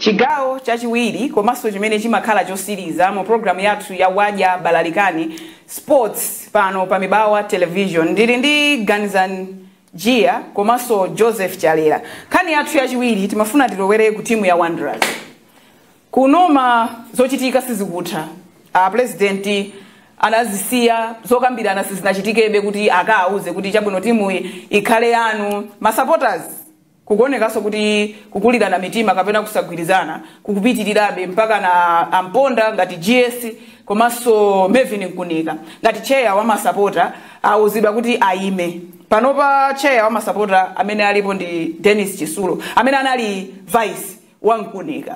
A: chigawo chachiwiri komanso chimene chimakhala chosiriza mu program yathu ya Wadya Balalikani Sports pano pa Mibawa Television. Ndili ndi Ganizan Gia komanso Joseph Chalera. Kani yathu yachiwiri timafuna tilowere ku timu ya Wanderers. Kunoma zochitika sizikutha. President anazisiya zokambirana sizinachitikebe kuti akauze kuti chabwino timu ikhale yanu. Ma supporters kugonekaso kuti kukulirana mitima kapena kusagwirizana kukupitirirabe mpaka na amponda ngati GS komanso Mevin Nkunika ngati chair wa masapota auzidwa kuti aime. Panopa chair wa masapota amene alipo ndi Dennis Chisulo amene anali vice wa Nkunika.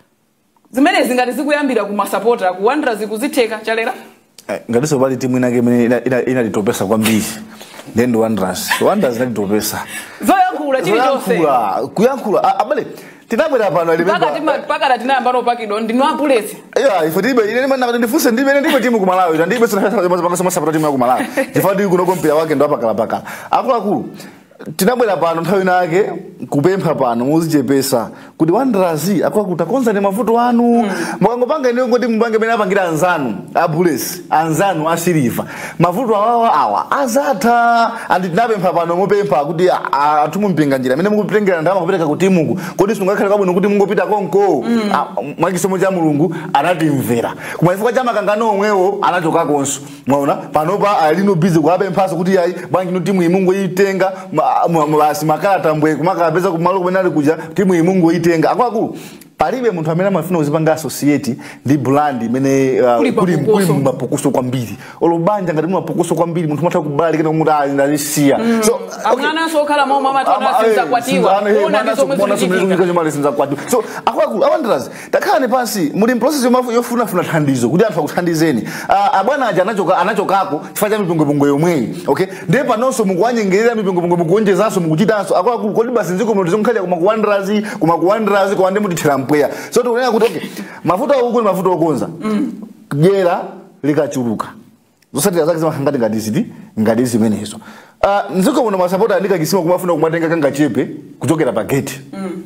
A: Zimene zingati zikuyambira ku masapota ku Wanderers kuzitheka Chalera?
C: Ngati so bali timu inake imene inalitopesa kwambiri. Then Wanderers inalitopesa.
A: Zoyankhula chili chose.
C: Kuyankhula abale tinabwera pano ali
A: paka tinayamba no pakido ndino apuletse.
C: Yeah, if ndibe ine mana ndifuse ndibe timu ku Malawi ndibe masapota timu ya ku Malawi. Tifadi kuno kompira wake ndo apakala. Akulu tinabwera pano nthawi nake kupempha pano muzichepesa kuti Wanderers akwakuta ne mavuto anu mwangopanga ine ngoti mbange mena apangira anzanu abulesi anzanu asiliva mavuto awa azatha andi tinapempha pano mupempha kuti atumumpinga njira mene mukupengera ndama kupereka kuti timuku kodi sungakhala kabwino kuti mungopita konko mwakisomo cha Mulungu anatimvera kumaifuka cha makangano omwewo anachoka konso mwaona panopa alino busy kuapemphaso kuti ayi bwanji no timu imungu itenga basi makalata mbwe kumakapeza kumalo kumenali kuja timu imungu itenga akwaku palibe munthu amene amafuna kuzipanga associate ndi brand imene kuli mapokoso kwambiri olobanja ngati mapokoso kwambiri munthu matha kubali kena kumuti ndalisiya
A: so akana so khala mwa mama tona sinza kwatiwa ona ndizo kwatiwa so akwaku Wanderers takhane pansi muli process yofuna thandizo kuti anthu akuthandizeni abwana aja anachokako chifukwa cha mipingo yomweyi okay ndiye panonso mukuwanyengerera mipingo mukuonjezanso mukuchitanso akwaku kodi basi nziko munthu zonkhalira kuma ku Wanderers kwa ndi mutithera mpweya so tukunena kuti okay mafuta uku ni mafuta okonza jera likachuluka zosatira zake zimahangati ngati zimenezo nziko muno masapota andika kisima kumafuna kumatenga kanga chepe kuchokera pa gate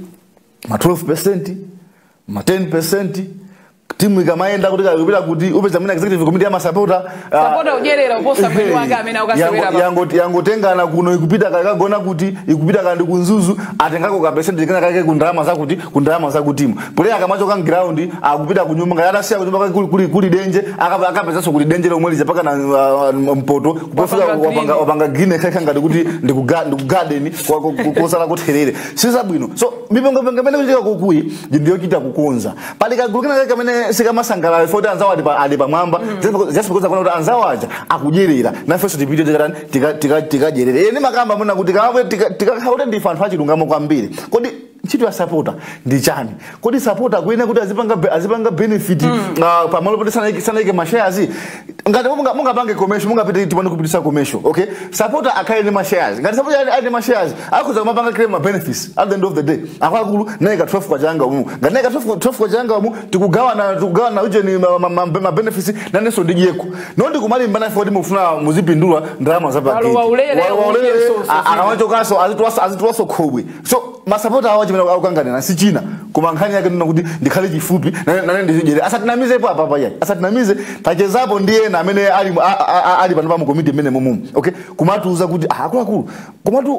A: ma 12% ma 10% timu ikamaenda kuti kapita kuti upeza mina executive committee ya masapota supporta ujerera uposa mwini wake amene ukasewera
C: yangotengana kuno ikupita kakagona kuti ikupita kandi kunzuzu atengako ka percentage kana kake kundalama za kutimu player akamachoka ground akupita kunyumba ngayana siya kunyumba kuli denje akapeza so kuli denje lomwe lija paka na mpoto kupofika wapanga green kaka ngati kuti ndikugarden kosala kutherere sizabwino so mipingo pengene kuchika kukuyi ndiyo kita kukonza pali kagulukana kake kamene sikamasangala foti anzawo ali pamwamba just because akona kuti anzawo aja akujerera na first debate tikajerera ene makamba muna kuti tikakhaute ndifa anthu achilungamo kwambiri kodi ntchito ya supporter ndi chani kodi supporter kuyenera kuti azipanga benefit pamalo poti sanaike mashares ngati mungapange commercial mungapite tipano kupitisa commercial okay supporter akhale ndi mashares ngati supporter ali ndi mashares akhoza kumapanga claim ma benefits at the end of the day akakulu naika 12 kwa changa umu ngati naika 12 kwa changa umu tikugawana uje ni ma benefits naneso ndijeko nondi kumali mbana foti mufuna muzipindula ndalama za paketi akawachokaso azitwaso khobwe so masapota awaje mena akukangana na si China kumankhani yake ndina kuti ndikhale chifupi nane ndizijere asatinamize po apa yake asatinamize tachezapo ndiye na amene ali pano pa mu committee mene mumu okay kumatuza kuti akulu kumatu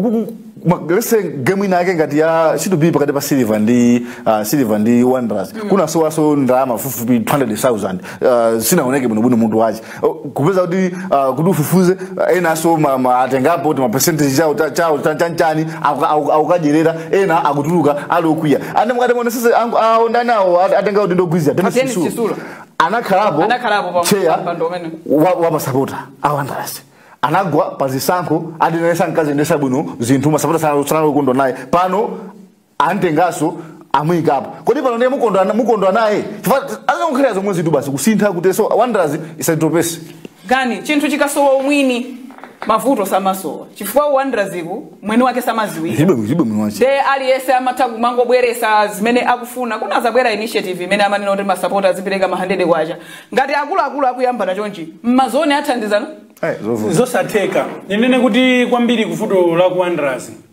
C: lese game ina yake ngati ya should be pakati pa Silver ndi Wanderers kuna so ndalama fufupi 200,000 sinaoneke bwino munthu waje kupeza kuti ufufuze ena so atengapo kuti ma percentage chao chanchani aukajerera ena akutuluka alokwiya ande mukati mona sese aondanawo atenga kuti ndogwizira Dennis Chisulo anakhalapo chair wa masapota a Wanderers anagwa pazisankho adinesa nkazi ndesa bwino zinthu masapota sana ukundo naye pano antengaso amuyikapo kodi pano ndiye mukondwa naye azonkhera zomwe zinthu basi kusintha kuti so Wanderers isatopese
A: gani chinthu chikasowa umwini mavuto samasowa chifukwa Wanderers iku mwene wake samaziwika
C: zibe mwene wake
A: de aliyese amathaku mangobweresa zimene akufuna kuna zabwera initiative imene amanena kuti masupporters zipeleka mahandede kwacha ngati akulu akuyamba na chonchi mmazone athandizana
B: zosatheka nenene kuti kwambiri kufuto la ku Wanderers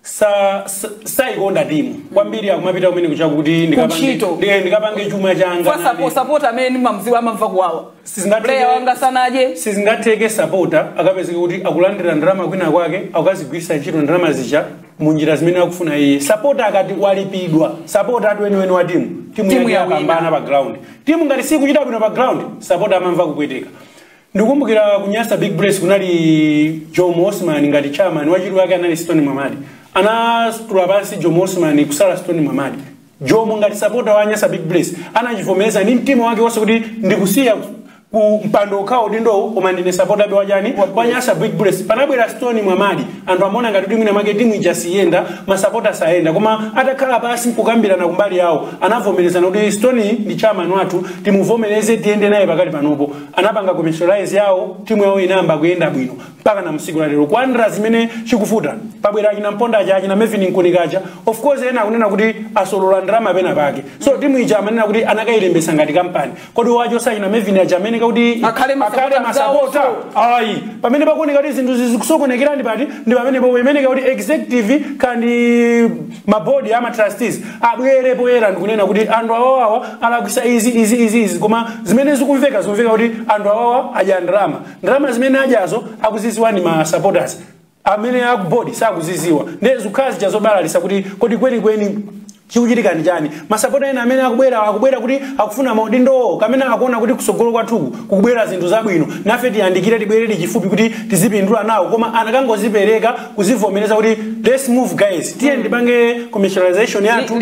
B: saikonda timu kwambiri akumapita kumene kucha kuti ndikapange chuma changa
A: supporter amene mamziwa amamva kuwawa player wanga sanaje
B: sizingatheke supporter akapezeka kuti akulandira ndalama kwina kwake akukazigwirisa ntchito ndalama zija munjira zimene akufuna iye supporter akati walipidwa supporter atu weniweni wa timu yakapambana pa ground timu ngati sikuchita bwino pa ground supporter amamva kupweteka. Ndikumbukira kunyasa big brace kunali Jomo Osman ngati chairman wachiru wake anali Stone Mamadi anatula pansi Jomo Osman kusala Stone Mamadi Jomo ngati supporter wa nyasa big brace anachivomereza ndi mtima wake wose kuti ndikusiya ku mpando kao dindo omandine supporter be wajani kwa nyasa big brace panabwera Stone Mamadi anthu amona ngati timu ina marketing ijasiyenda ma supporters aenda koma atakhala pasi kukambira na kumbali yawo anavomereza kuti Stone ndi chairman watu timuvomereze tiende naye pakati panopo anapanga commercialize yawo timu yawo inamba kuyenda bwino mpaka na msiku la lero kwandira zimene chikufuta pabwera akina Mponda aja na Mevin Nkunikaja of course ena akunena kuti asolola ndrama pena pake so timu ija amanena kuti anakailembesa ngati kampani kodi wajo sa ina Mevin aja amene kuti akale masapota ayi pamene pakuoneka kuti zinthu zikusokonekera ndi pati ndi pamene pomeneka kuti executive kandi mabodi ama trustees abwere poyera ndikunena kuti anthu awawa alakwisa izi koma zimene zikumveka kuti anthu awawa aja ndrama zimene ajazo akuziziwa ni ma supporters amene akubodi sakuziziwa ndezukhazi chazobalalisa kuti kodi kweni chikuchitika njani masapota ena amene akubwera kuti akufuna maudindo kamene akuona kuti kusogolo kwathuku kukubwera zinthu zabwino nafe tiyandikire tibwerere chifupi kuti tizipindula nawo koma anakangozipereka kuzivomereza kuti let's move guys tiye ndipange commercialization yathu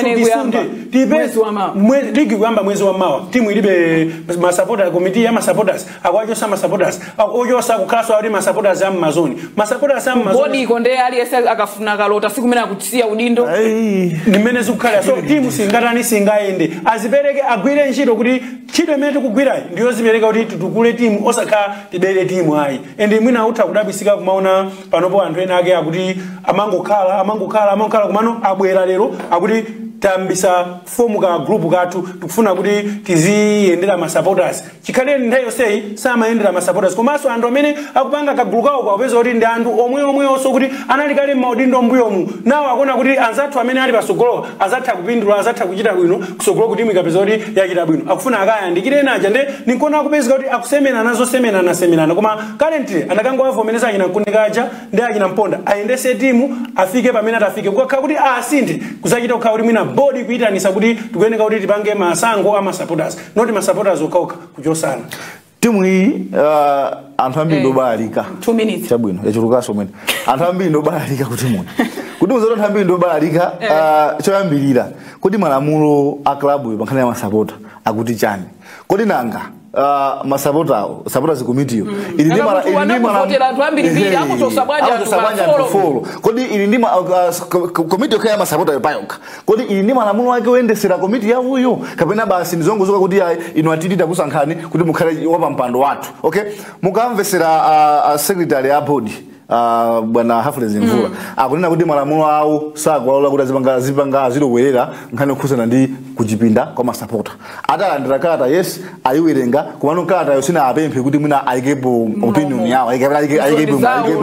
B: ligi kuyamba mwezi wa mawa timu ilibe masapota committee ya masupporters akwachosa masupporters ochosa kukhaso ali masupporters ya mazoni masupporters ya mazoni
A: body konde ali akafuna kalota siku mena kuchisia udindo
B: nimene zikukhala so timu singatani singaende azipereke agwire ntchito kuti ntchito imene tikugwira ndiyo zipereka kuti titukule timu osakha tibere timu ayi ende mwina utha kudabisika kumaona panopo anthu ena ake akuti amangokhala kumano abwera lero akuti tambisa fomu ka group kathu tikufuna kuti tiziyendera ma supporters chikhale nthawi yonseyi samayendera ma supporters komanso anthu amene akupanga ka group kawo kwapeza kuti ndi anthu omwe kuti anali kale maudindo mbuyomu nawo akuona kuti anzathu amene ali pasogolo azatha kupindula azatha kuchita bwino kusogolo kuti imikapeza kuti yachita bwino akufuna akayandikire naja nde ninkona kupezeka kuti akusemenana koma currently anakangowavomereza akina Nkunikaja ndi akina Mponda ayendese timu afike pamene atafike kukakhala kuti asinthe kuzachita kukhala kuti mwina body kuitanisa kuti tikuyeneka kuti tipange masango ama supporters not ma supporters okauka kuchosana
C: timu hii anthu ambiri ndobalalika
A: 2 minutes
C: chabwino yachulukaso mwene anthu ambiri ndobalalika kuti muno kuti muzoto anthu ambiri ndobalalika choyambirira kuti malamulo a club yo pankhani ya masapota akuti chani kodi nanga supporters committee ili ndi kodi ili ndi committee kaya supporter payoka kodi ili ndi malamulo ake oyendesera committee ya uyu kapena basi ndizongozoka kuti ino atitita kusankhani kuti mukhale wapa mpando wathu okay mukamvesera secretary ya board bwana Hafles Mvula akunena kuti malamulo awo sakwalola kuti azipanga zilowelera nkhani yokhuzana ndi kuchipinda kwa masapota atalandira kata yes ayiwerenga kumano kata yosina apemphe kuti mwina ayikepo opinion yawo ayikepo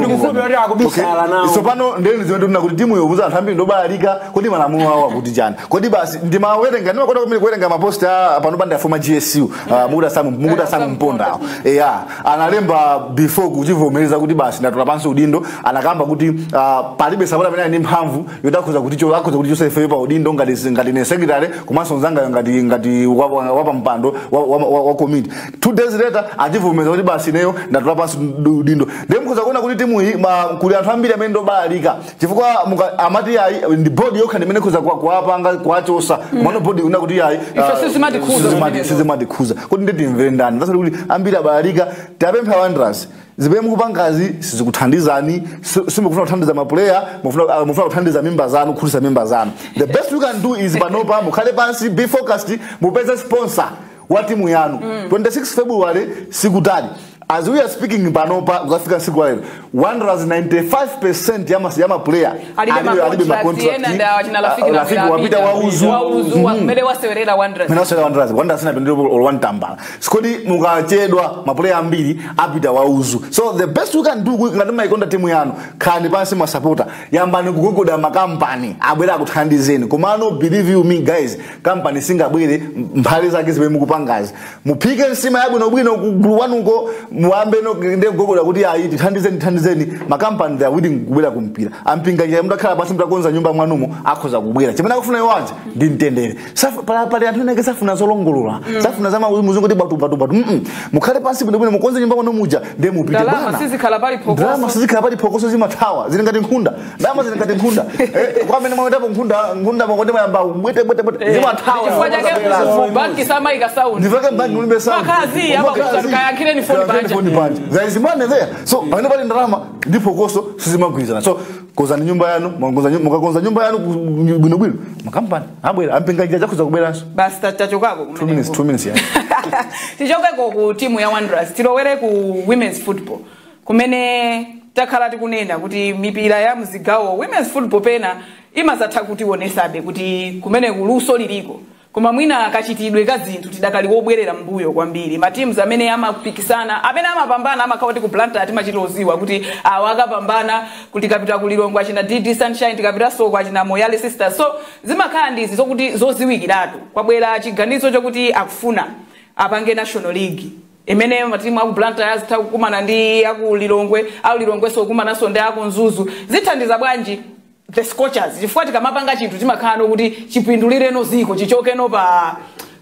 C: so pano ndeni zimene kuti timu yobuza anthu ambiri ndobalalika kuti malamulo awo akuti chani kodi basi ndimawerenga ndimakonda kumene kuwerenga maposta pano panda former GSU mukuda samu Mponda analemba before kuchivomereza kuti basi ndatula pansi udindo anakamba kuti palibe sabota amene ndi mphamvu yotakhuza kuti chose ife pa udindo ngati ne secretary komanso nzanga ngati wapa mpando wa committee 2 days later achivomereza kuti basi neyo ndatula pansi udindo ndemukhuza kuona kuti timu iyi kuli anthu ambiri amene ndobalalika chifukwa amati ayi ndi board yokha ndimene khuza kuwapanga kuwachosa komano board una kuti ayi sizimatikhuza kuti nditimvere ndani ndasati kuti ambiri abalalika tapempha wanderers zimene mukupangazi sizikuthandizani simukufuna kuthandiza maplayer mufuna kuthandiza member zanu kukhulisa member zanu the best you can do is panopa mukhale pansi be focused mupeze sponsor wa timu yanu 26 February sikutali as we are speaking panopa kufika siku leo Wanderers 95% ya ma player
A: alibe ma contract na wachina rafiki
C: wapita wauzu
A: mbele wasewerera
C: Wanderers na pendero or one tamba skodi mukachedwa ma player ambiri apita wauzu so the best you can do ngatuma ikonda timu yanu khani pasi ma supporter yambani kugogoda ma company abwera kuthandizeni komano believe you me guys company singabwere mphale zake zibe mukupangazi muphike nsima yabwino bwino kuguluwanuko muambe no ngende gogoda kuti ayiti thandizeni ma company they are willing kubwera kumpira ampinga nje mudakhala basi mutakonza nyumba mwanumo akhoza kubwera chimene akufuna iwanje ndi mtendere pali anthu ene safuna zolongolola safuna zama muzungu kuti batu mukhale pasi bwino mukonze nyumba kwanu muja ndi mupite bwana
A: drama sizikhala pali
C: phokoso zimathawa zili ngati nkhunda drama zili ngati nkhunda kwa amene mwawetapo nkhunda makonde mayamba bwete zimathawa
A: chifukwa chake banki sama ikasauni
C: ndivake banki mulibe sound
A: makazi hapa kayakire ni phone banje
C: there is money there so pamene pali drama ndi phokoso sizimagwirizana so kozani nyumba yanu mukakonza nyumba yanu bwino makampani abwera ampinga njira chakuza kubweranso
A: basi tachokako
C: 2 minutes ya
A: tichokeko ku timu ya Wanderers tilowere ku women's football kumene takhala tikunena kuti mipira ya mzigawo women's football pena imazatha kuti wonesabe kuti kumene kuluso liliko koma mwina akachitidwe ka zinthu tidakali wobwerera mbuyo kwambiri ma teams amene amapikisana amene amapambana amakhala ku Blantyre atimachitoziwa kuti awakapambana kuti kapita kulilongwa achina DD Sunshine tikapita soko achina Moyale Sisters so zimakhala ndizi zokuti zoziwikiratu kwabwera chiganizo chokuti akufuna apange National League imene matimu aku Blantyre azitha kukumana ndi aku Lilongwe au Lilongwe so kukumana so ndi aku Nzuzu zithandiza bwanji the Scorchers chifukwa tikamapanga chinthu chimakhala kuti chipindulire no ziko chichoke no pa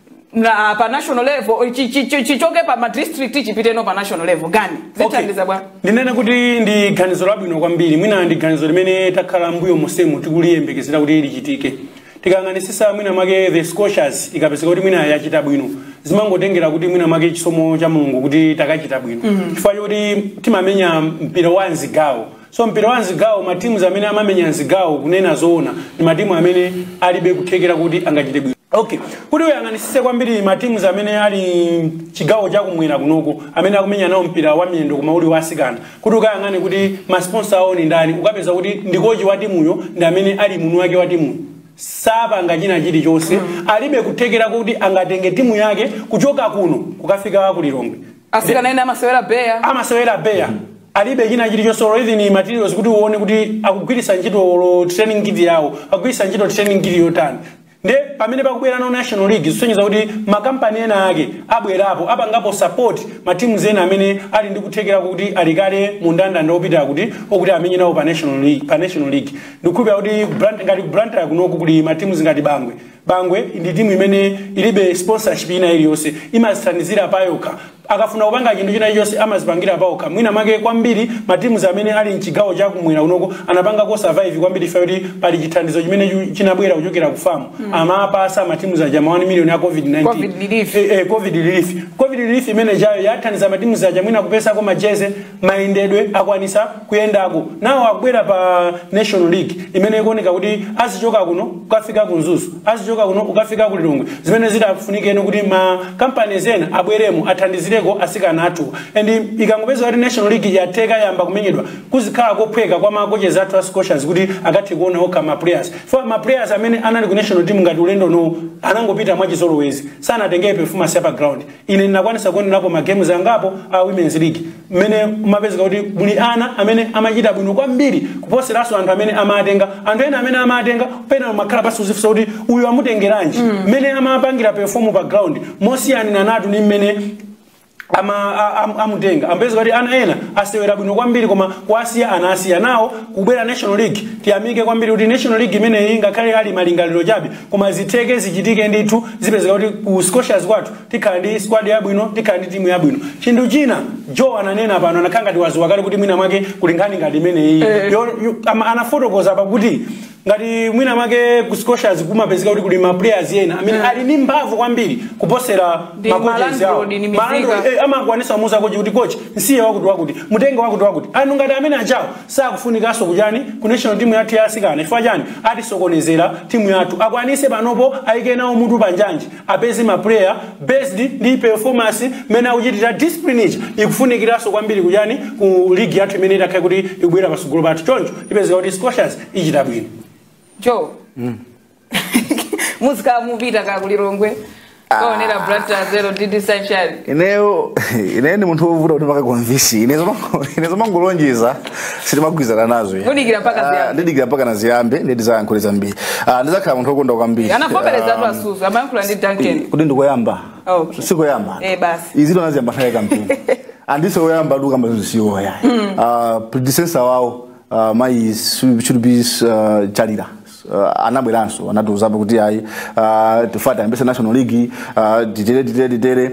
A: national level chichoke pa ma district chipite no pa national level gani zithandiza bwana
B: ndinene kuti ndi ganizo labwino kwambiri mwina ndi ganizo limene takhala mbuyo mosemu tikuliyembekezera kuti lichitike tikang'anisisa mwina make the Scorchers ikapeseka kuti mwina yachita bwino zimangotengera kuti mwina make chisomo cha Mulungu kuti takachita bwino chifukwa kuti timamenya mpira wa nzigawo so mpira wa nzigawo matimu amene amamenya nzigawo kunena zoona ni matimu amene alibe kuthekera kuti angachite bwino okay kuti uyang'anisise kwambiri matimu amene ali chigawo chakumwera kunoko amene akumenya nawo mpira wa miyendo koma uli wasikana kuti ukayang'ane kuti ma sponsor awo ni ndani ukapeza kuti ndikochi wa timuyo ndi amene ali munu wake wa timuyo saba ngachina chili chose alibe kuthekera kuti angatenge timu yake kuchoka kuno kukafika ku Lilongwe
A: asikana ena amasewera beya alibe china chili chonse already ni materials kuti uone kuti akugwirisa ntchito training kit yawo akugwirisa ntchito training kit yotani nde pamene pakubwera no National League zisonyeza kuti makampani ena ake abwerapo apangapo support matimu ena amene ali ndi kuthekera kuti alikale mundanda ndopita kuti amenye nawo pa National League ndikukhulupirira kuti ngati Blantyre kunoku kuli matimu ngati Bangwe ndi timu imene ilibe sponsorship ina iliyonse imazithandizira payokha akafuna kupanga chinthu china chonse amazipangira pawokha mwina make kwambiri matimu amene ali mchigawo chakumwera unoko anapanga ko survive kwambiri fayoti pali chithandizo chimene chinabwera kuchokera ku farm amapasa matimu aja 1 million ya COVID-19 COVID relief imene jayo yathandiza matimu aja mwina kupesako majeze mayendedwe akwanisa kuyendako nawo akubwera pa National League imene ikuoneka kuti azichoka kuno kukafika ku Nzuzu azichoka kuno ukafika ku Lilongwe zimene zidafunikeno kuti ma companies ena abweremo athandizireko asikana athu and ikangopeza kuti National League yateka yamba kumenyedwa kuzikhala kophweka kwa makoches athu a Scorchers kuti akathe kuona okha ma players for ma players amene anali ku National team ngati ulendo no anangopita mwachizolowezi sanatengeye performance ya pa ground ine ndinakwanisa kuonapo ma games angapo a Women's League mmene umapezeka kuti muli ana amene amachita bwino kwambiri kuposeraso anthu amene amatenga anthu ena amene amatenga pena makhala pasi uzifusa kuti uyu amutengeranji mmene amapangira perform pa ground mosiyana natu ni mmene amutenga ambeza kuti ana ena asewera bwino kwambiri koma kwasiya anasiya nawo kubwera National League tiyamike kwambiri kuti National League imene ingakhale ali malingaliro chabe koma zitheke zichitike ndithu zipezeka kuti ku Scorchers kwathu tikhala ndi squad yabwino tikhala ndi timu yabwino chinthu china Joe ananena pano anakhanga ndi waziwa kale kuti mwina mwake kulingani ngati imene iyi anafotokoza pakuti
B: ngati mwina make ku Scotias kumapezeka kuti kuli ma players ena amene ali ndi mphamvu kwambiri kuposera makoches awo amakwanisa kumuza kuti coach nsiye wakuti mutenge wakuti anu ngati amene achawo sakufunikanso kuchani ku national team yathu ya asikana chifukwa chani atisokonezera timu yathu akwanise panopo ayike nawo mutu panjanji apeze ma player based ndi performance mene akuchitira discipline ikufunikiranso kwambiri kuchani ku league yathu imene itakhala kuti ikubwera pasogolo pathu choncho ipezeka kuti Scotias ichita bwino
A: Joe. Muzika mupita kakulirongwe. Kaonera brata zero didi sanchari.
C: Ineo ni muntu wovuta kuti makakonvinsi. Inezo mangolonjeza sitimagwizana nazo.
A: Ndidigira mpaka ziyambe.
C: Ndidigira mpaka na ziyambe ndizayankhuleza mbiri. Ndizakhala muntu wokonda kwambiri.
A: Anafopereza atu asusu amayankhula ndi Duncan.
C: Kuti ndikoyamba.
A: Okay.
C: Sikoyamba.
A: Basi.
C: Izilo naziyamba naye kampeni. Andiso oyamba duka mbazo siyo ya. Predecessor wao my should be Chalira. Anabweranso anatuzapo kuti ayi tufata mbese national league ditere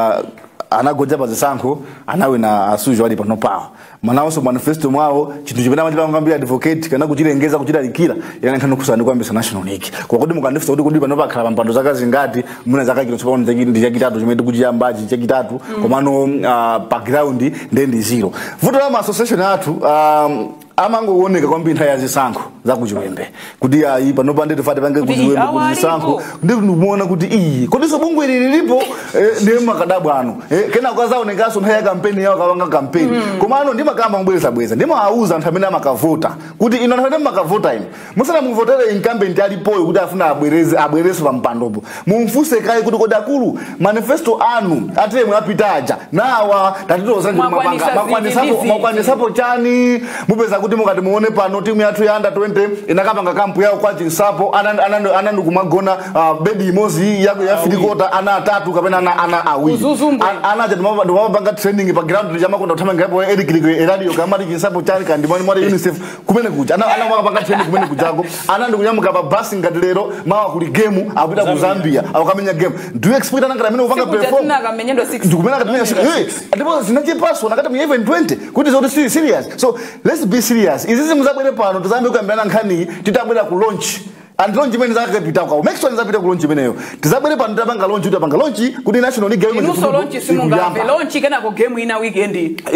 C: anagodza pazisankho anawe na asujo ali pano pawo manawonso manifesto mwawo chinthu chimene amati ngambira advocate kana kuchilengeza kuchilalikira yana nkhani kusani kwa mbese national league kwa kuti mukanifesto kuti kudi pano pakhala pampando zaka zingati muna zaka kino tsopano ndi chakitatu chimene tikuchiyambachi chakitatu komano background ndi zero vuto la association athu amangooneka kwambiri nthawi ya zisankho zakuchiwembe kuti ayi panopa ndeti fati pange kuchiwembe kuti zisankho ndikumuona kuti iyi kodi so bungwe lilipo ndiye makadabwa ano kena kwazaonekanso nthawi ya kampeni yawo kawanga kampeni komano ndimakamba mbweza ndimawauza anthu amene amakavota kuti ino anthu amene makavota ino musana muvotere incumbent alipoyo kuti afuna abwereso pampandopo mumfuse kayi kuti kodi akulu manifesto anu atemwe apitaja nawa tatitoza kuti makwanisapo chani mupeza kuti mukati muone pano timu yathu ya under 20 inakapanga kampu yao kwa chinsapo anandu kumagona bedi imozi ya filikota ana atatu kapena ana awiri anaje ndimapanga training pa ground ya makonda kuthamanga hapo Eric radio kamari chinsapo chani kandi mwani UNICEF kumene kuja anamapanga training kumene kujako anandu kunyamuka pa bus ngati lero mawa kuli game apita ku Zambia akamenya game do you expect anangara mene upanga perform ndikumena katimenya 6 ndipo zinachepaso nakati mu even 20 kuti so serious so let's be serious izizi muzabwere pano tuzambe kuyambana nkhani titabwera ku launch and launch imene zakapita kwa make sure nzapita ku launch imeneyo tizabwere pano tabanga launch utapanga launch kuti national league game
A: inuso launch simungambe launch kana ko game ina weekend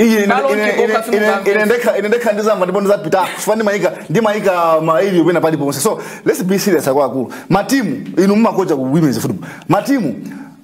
C: inendeka ndizamba ndipo ndizapita kufani maika maili yopena pali ponse so let's be serious akulu matimu inu mmakocha ku women's football matimu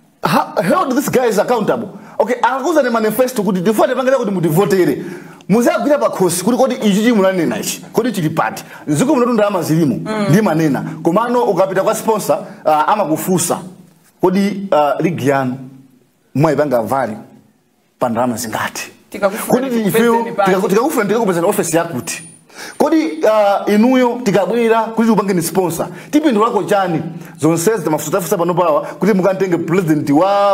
C: hold these guys accountable okay akakuza ne manifesto kuti tifate pangela kuti mutivotere muzagwira pakhosi kuti kodi ichi munanena ichi kodi chili pati ziko munatunda amazilimo ndi manena komano ukapita kwa sponsor amakufusa kodi league yanu mwaipanga value pa ndalama zingati kodi tikakufuna tikakupeza office yakuti kodi inuyo tikabwera kuti upange ni sponsor tipindu lako chani zonsezi tamafuta pano pawa kuti mukantenge president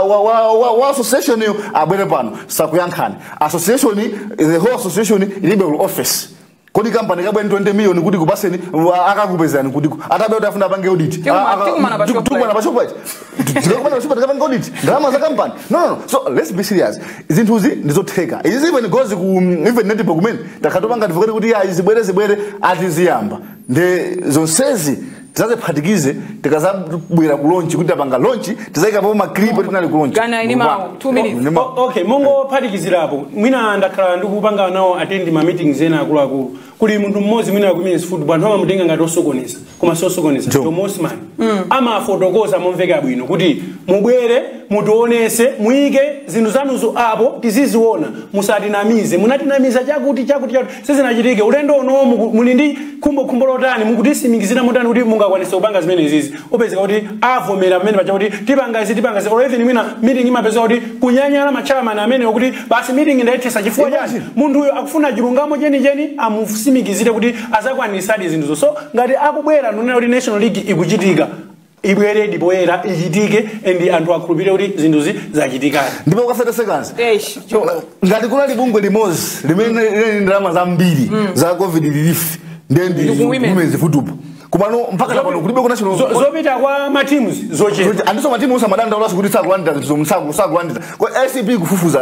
C: wa association yo abwere pano sakuyankhani association the whole association ilibe office kodi company kabwe 20 million kuti kupaseni akakupezani kuti atabe utafuna pange audit tukumana pa shop tikumana pa shop tikapanga audit ndalama za company no so let's be serious izinthuzi ndizotheka izi even goes ku even netball kumene takatopanga advocate kuti ya izibwere atiziyamba nde zonsezi tizaziphatikize tikazabwera ku launch kuti tapanga launch tizaika pa ma clip tinali ku launch
A: kana ini mawu 2 minutes
B: okay mongo phatikizirapo mwina ndakhala ndikupanga nawo attend ma meetings ena akulu kuli munthu mmodzi mwina ku women's football anthu amamutenga ngati osokoneza koma sosokoneza Tomosman amafotokoza momveka bwino kuti mubwere mutionese muike zinthu zanuzo apo tiziziona musatinamize munatinamiza chakuti sizinachitike ulendo ono muli ndi khumbo lotani mukutisimikizira motani kuti mungakwanisa kupanga zimene zizi upezeka kuti avomera amene pacha kuti tipanga or even mwina meeting imapeza kuti kunyanyala machairman amene kuti basi meeting ndaithesa chifukwa chani munthu uyo akufuna chilungamo cheni amusimikizire kuti azakwanisa zinthuzo so ngati akubwera nonena kuti national league ikuchitika ibwere dipoera ichitike and anthu akhulupirire kuti zinthuzi zachitikana
C: ndipo kwa 30 seconds ngati kuna libungwe limozi limene ndalama zambiri za covid relief ndi women's football kumano mpaka lapano kulibe kuna national
B: zopita kwa ma teams zocheza
C: andiso ma teams amadanda ulaso kuti sakulandira zinthu sakulandira kwa SCB kufufuza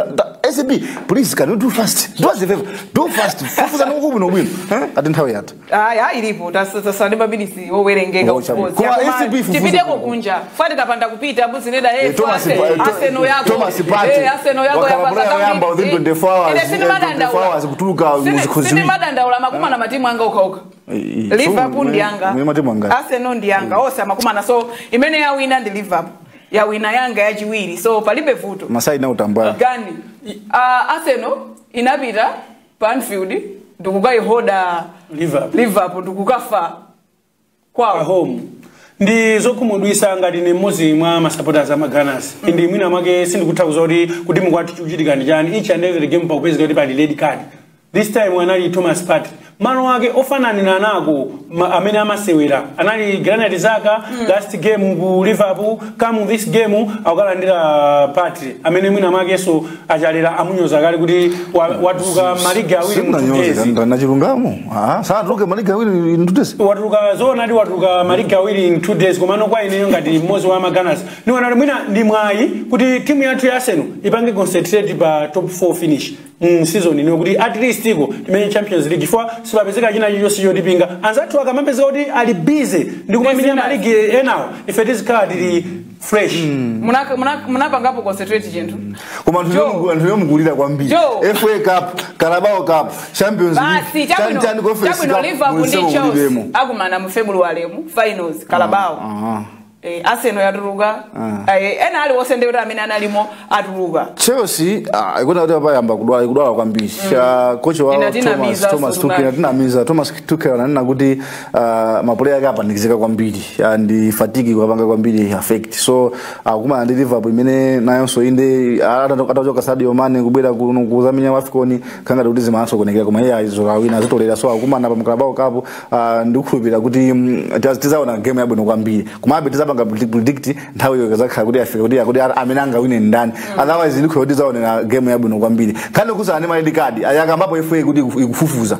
C: SB please can you do fast do us a favor do fast fufuza nokubu nobwino ati nthawi yathu
A: ilipo tasane mabinisi owerengeka ufuzi tipiteko kunja fati kapanda kupita buzineda Arsenal yako Arsenal yako
C: yamba within 24 hours kutuluka muzikozi
A: sini madandaula makuma na matimu anga ukauka Liverpool ndianga Arsenal ndianga osa makuma na so imene ya wina ndi Liverpool ya wina yanga ya jiwiri so palibe vuto
C: Masai na utambwa
A: gani Arsenal inapita Anfield ndukukai hoda Liverpool ndukukafa kwa
B: home ndi zokumudwisa ngati ne mmozi mwa ma supporters ama Gunners ndi mwina mwake sindikutha kuti mukwati chuchitika ndi chani each and every game pakupezeka kuti pali red card this time anali Thomas Partey mano wake ofananira nako amene amasewera anali Granit Xhaka last game ku Liverpool come this game akalandira Partey amene mwina mwake so achalera amunyoza kale kuti watuka maliga awiri mutezi
C: ndana chilungamo saa tuke maliga awiri in 2 days
B: watuka zona ndi watuka maliga awiri in 2 days komano kwa ineyo ngati mmozi wa Gunners ni wana mwina ndi mwayi kuti timu yathu ya Arsenal ipange concentrate pa top 4 finish season ino kuti at least iko timenye Champions League for sibapezeka china chiyonse chotipinga anzathu akamapezeka kuti ali busy ndi kumamenya maligi enawo ife tizikhala tili fresh
A: munapangapo concentrate chinthu
C: koma anthu yomugulira kwambiri FA Cup Carabao Cup Champions League Champions Conference Cup
A: Liverpool ndi Chelsea akumana mu February mu finals Carabao Arsenal yatuluka ena ali wosendera amene analimo atuluka
C: Chelsea ikona kuti abayamba kudwala kwambiri coach wa Thomas Tuchel ananena kuti maplayer ake apandikizika kwambiri and fatigue kwapanga kwambiri affect so kuma ndi Liverpool imene nayonso inde atachoka Sadio Mane kubwera kuzamenya AFCON kanga kuti zimaso konekera koma iye azokawina azitolera so kuma na pa Carabao Cup ndikukhulupirira kuti tizaona game yabwino kwambiri kumabe banga predict nthawi yokazakhala kuti afika kuti amenanga wine ndani otherwise ndikho kuti zaonera game yabwino kwambiri kana kusana ma red card ayakambapo FA kuti ikufufuza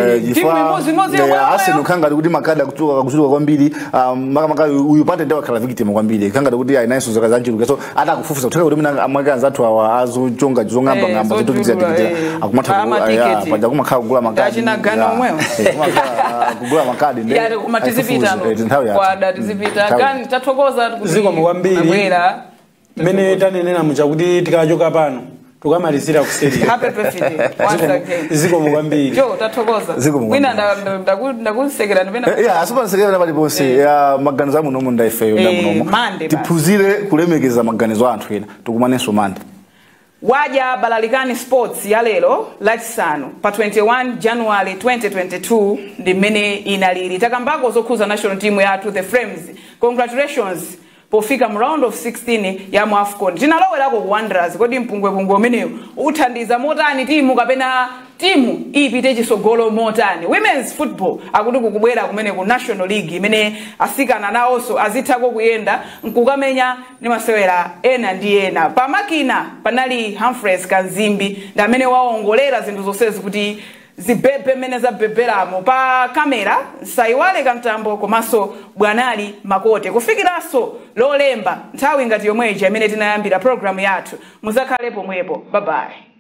C: Arsenal kanga kuti makadi akuchuka kwambiri maka uyu pate ndawa khala victim kwambiri kanga kuti ayinaiso zakazanjiruka so atakufufuza kutoka kuti mina amakaanza athu awa azochonga ngamba zotokizira tikiti akumatha paja kumakhala kugula makadi
A: achina gano omwewo
C: kugula makadi ndi
A: kumatizipita kwa datizipita gani tathokoza
B: ziko mwambiri mene tanenena mucha kuti tikachoka pano tukamalizira kuseri
A: happy birthday once again
B: ziko mwambiri
A: jo tathokoza wina ndakusekera ndipena
C: asipansekera nabali bonse maganizo amu nomu ndaifeyo ndamunomo tiphunzire kulemekeza maganizo anthu ena tikumanenso mande
A: Wadya Balalikani Sports ya lero lachisanu pa 21 January 2022 ndi mene inaliri takambako zokhuza national team yathu the Flames congratulations pofika mu round of 16 ya mu AFCON tinalowerako ku Wanderers kodi mpungwe umeneyo uthandiza motani timu kapena timu ipite chisogolo motani women's football akuti kukubwera kumene ku National League imene asikana nawonso azithako kuyenda nkukamenya ni masewera ena ndi ena pamakina panali Humphreys Kanzimbi ndi amene waongolera zinthu zonsezi kuti zibebe mene zabebelamo pa kamera saiwale kamtambo komanso bwanali Makote kufikiraso lolemba nthawi ngati yomweja imene tinayambira program yathu muzakhale pomwepo bye bye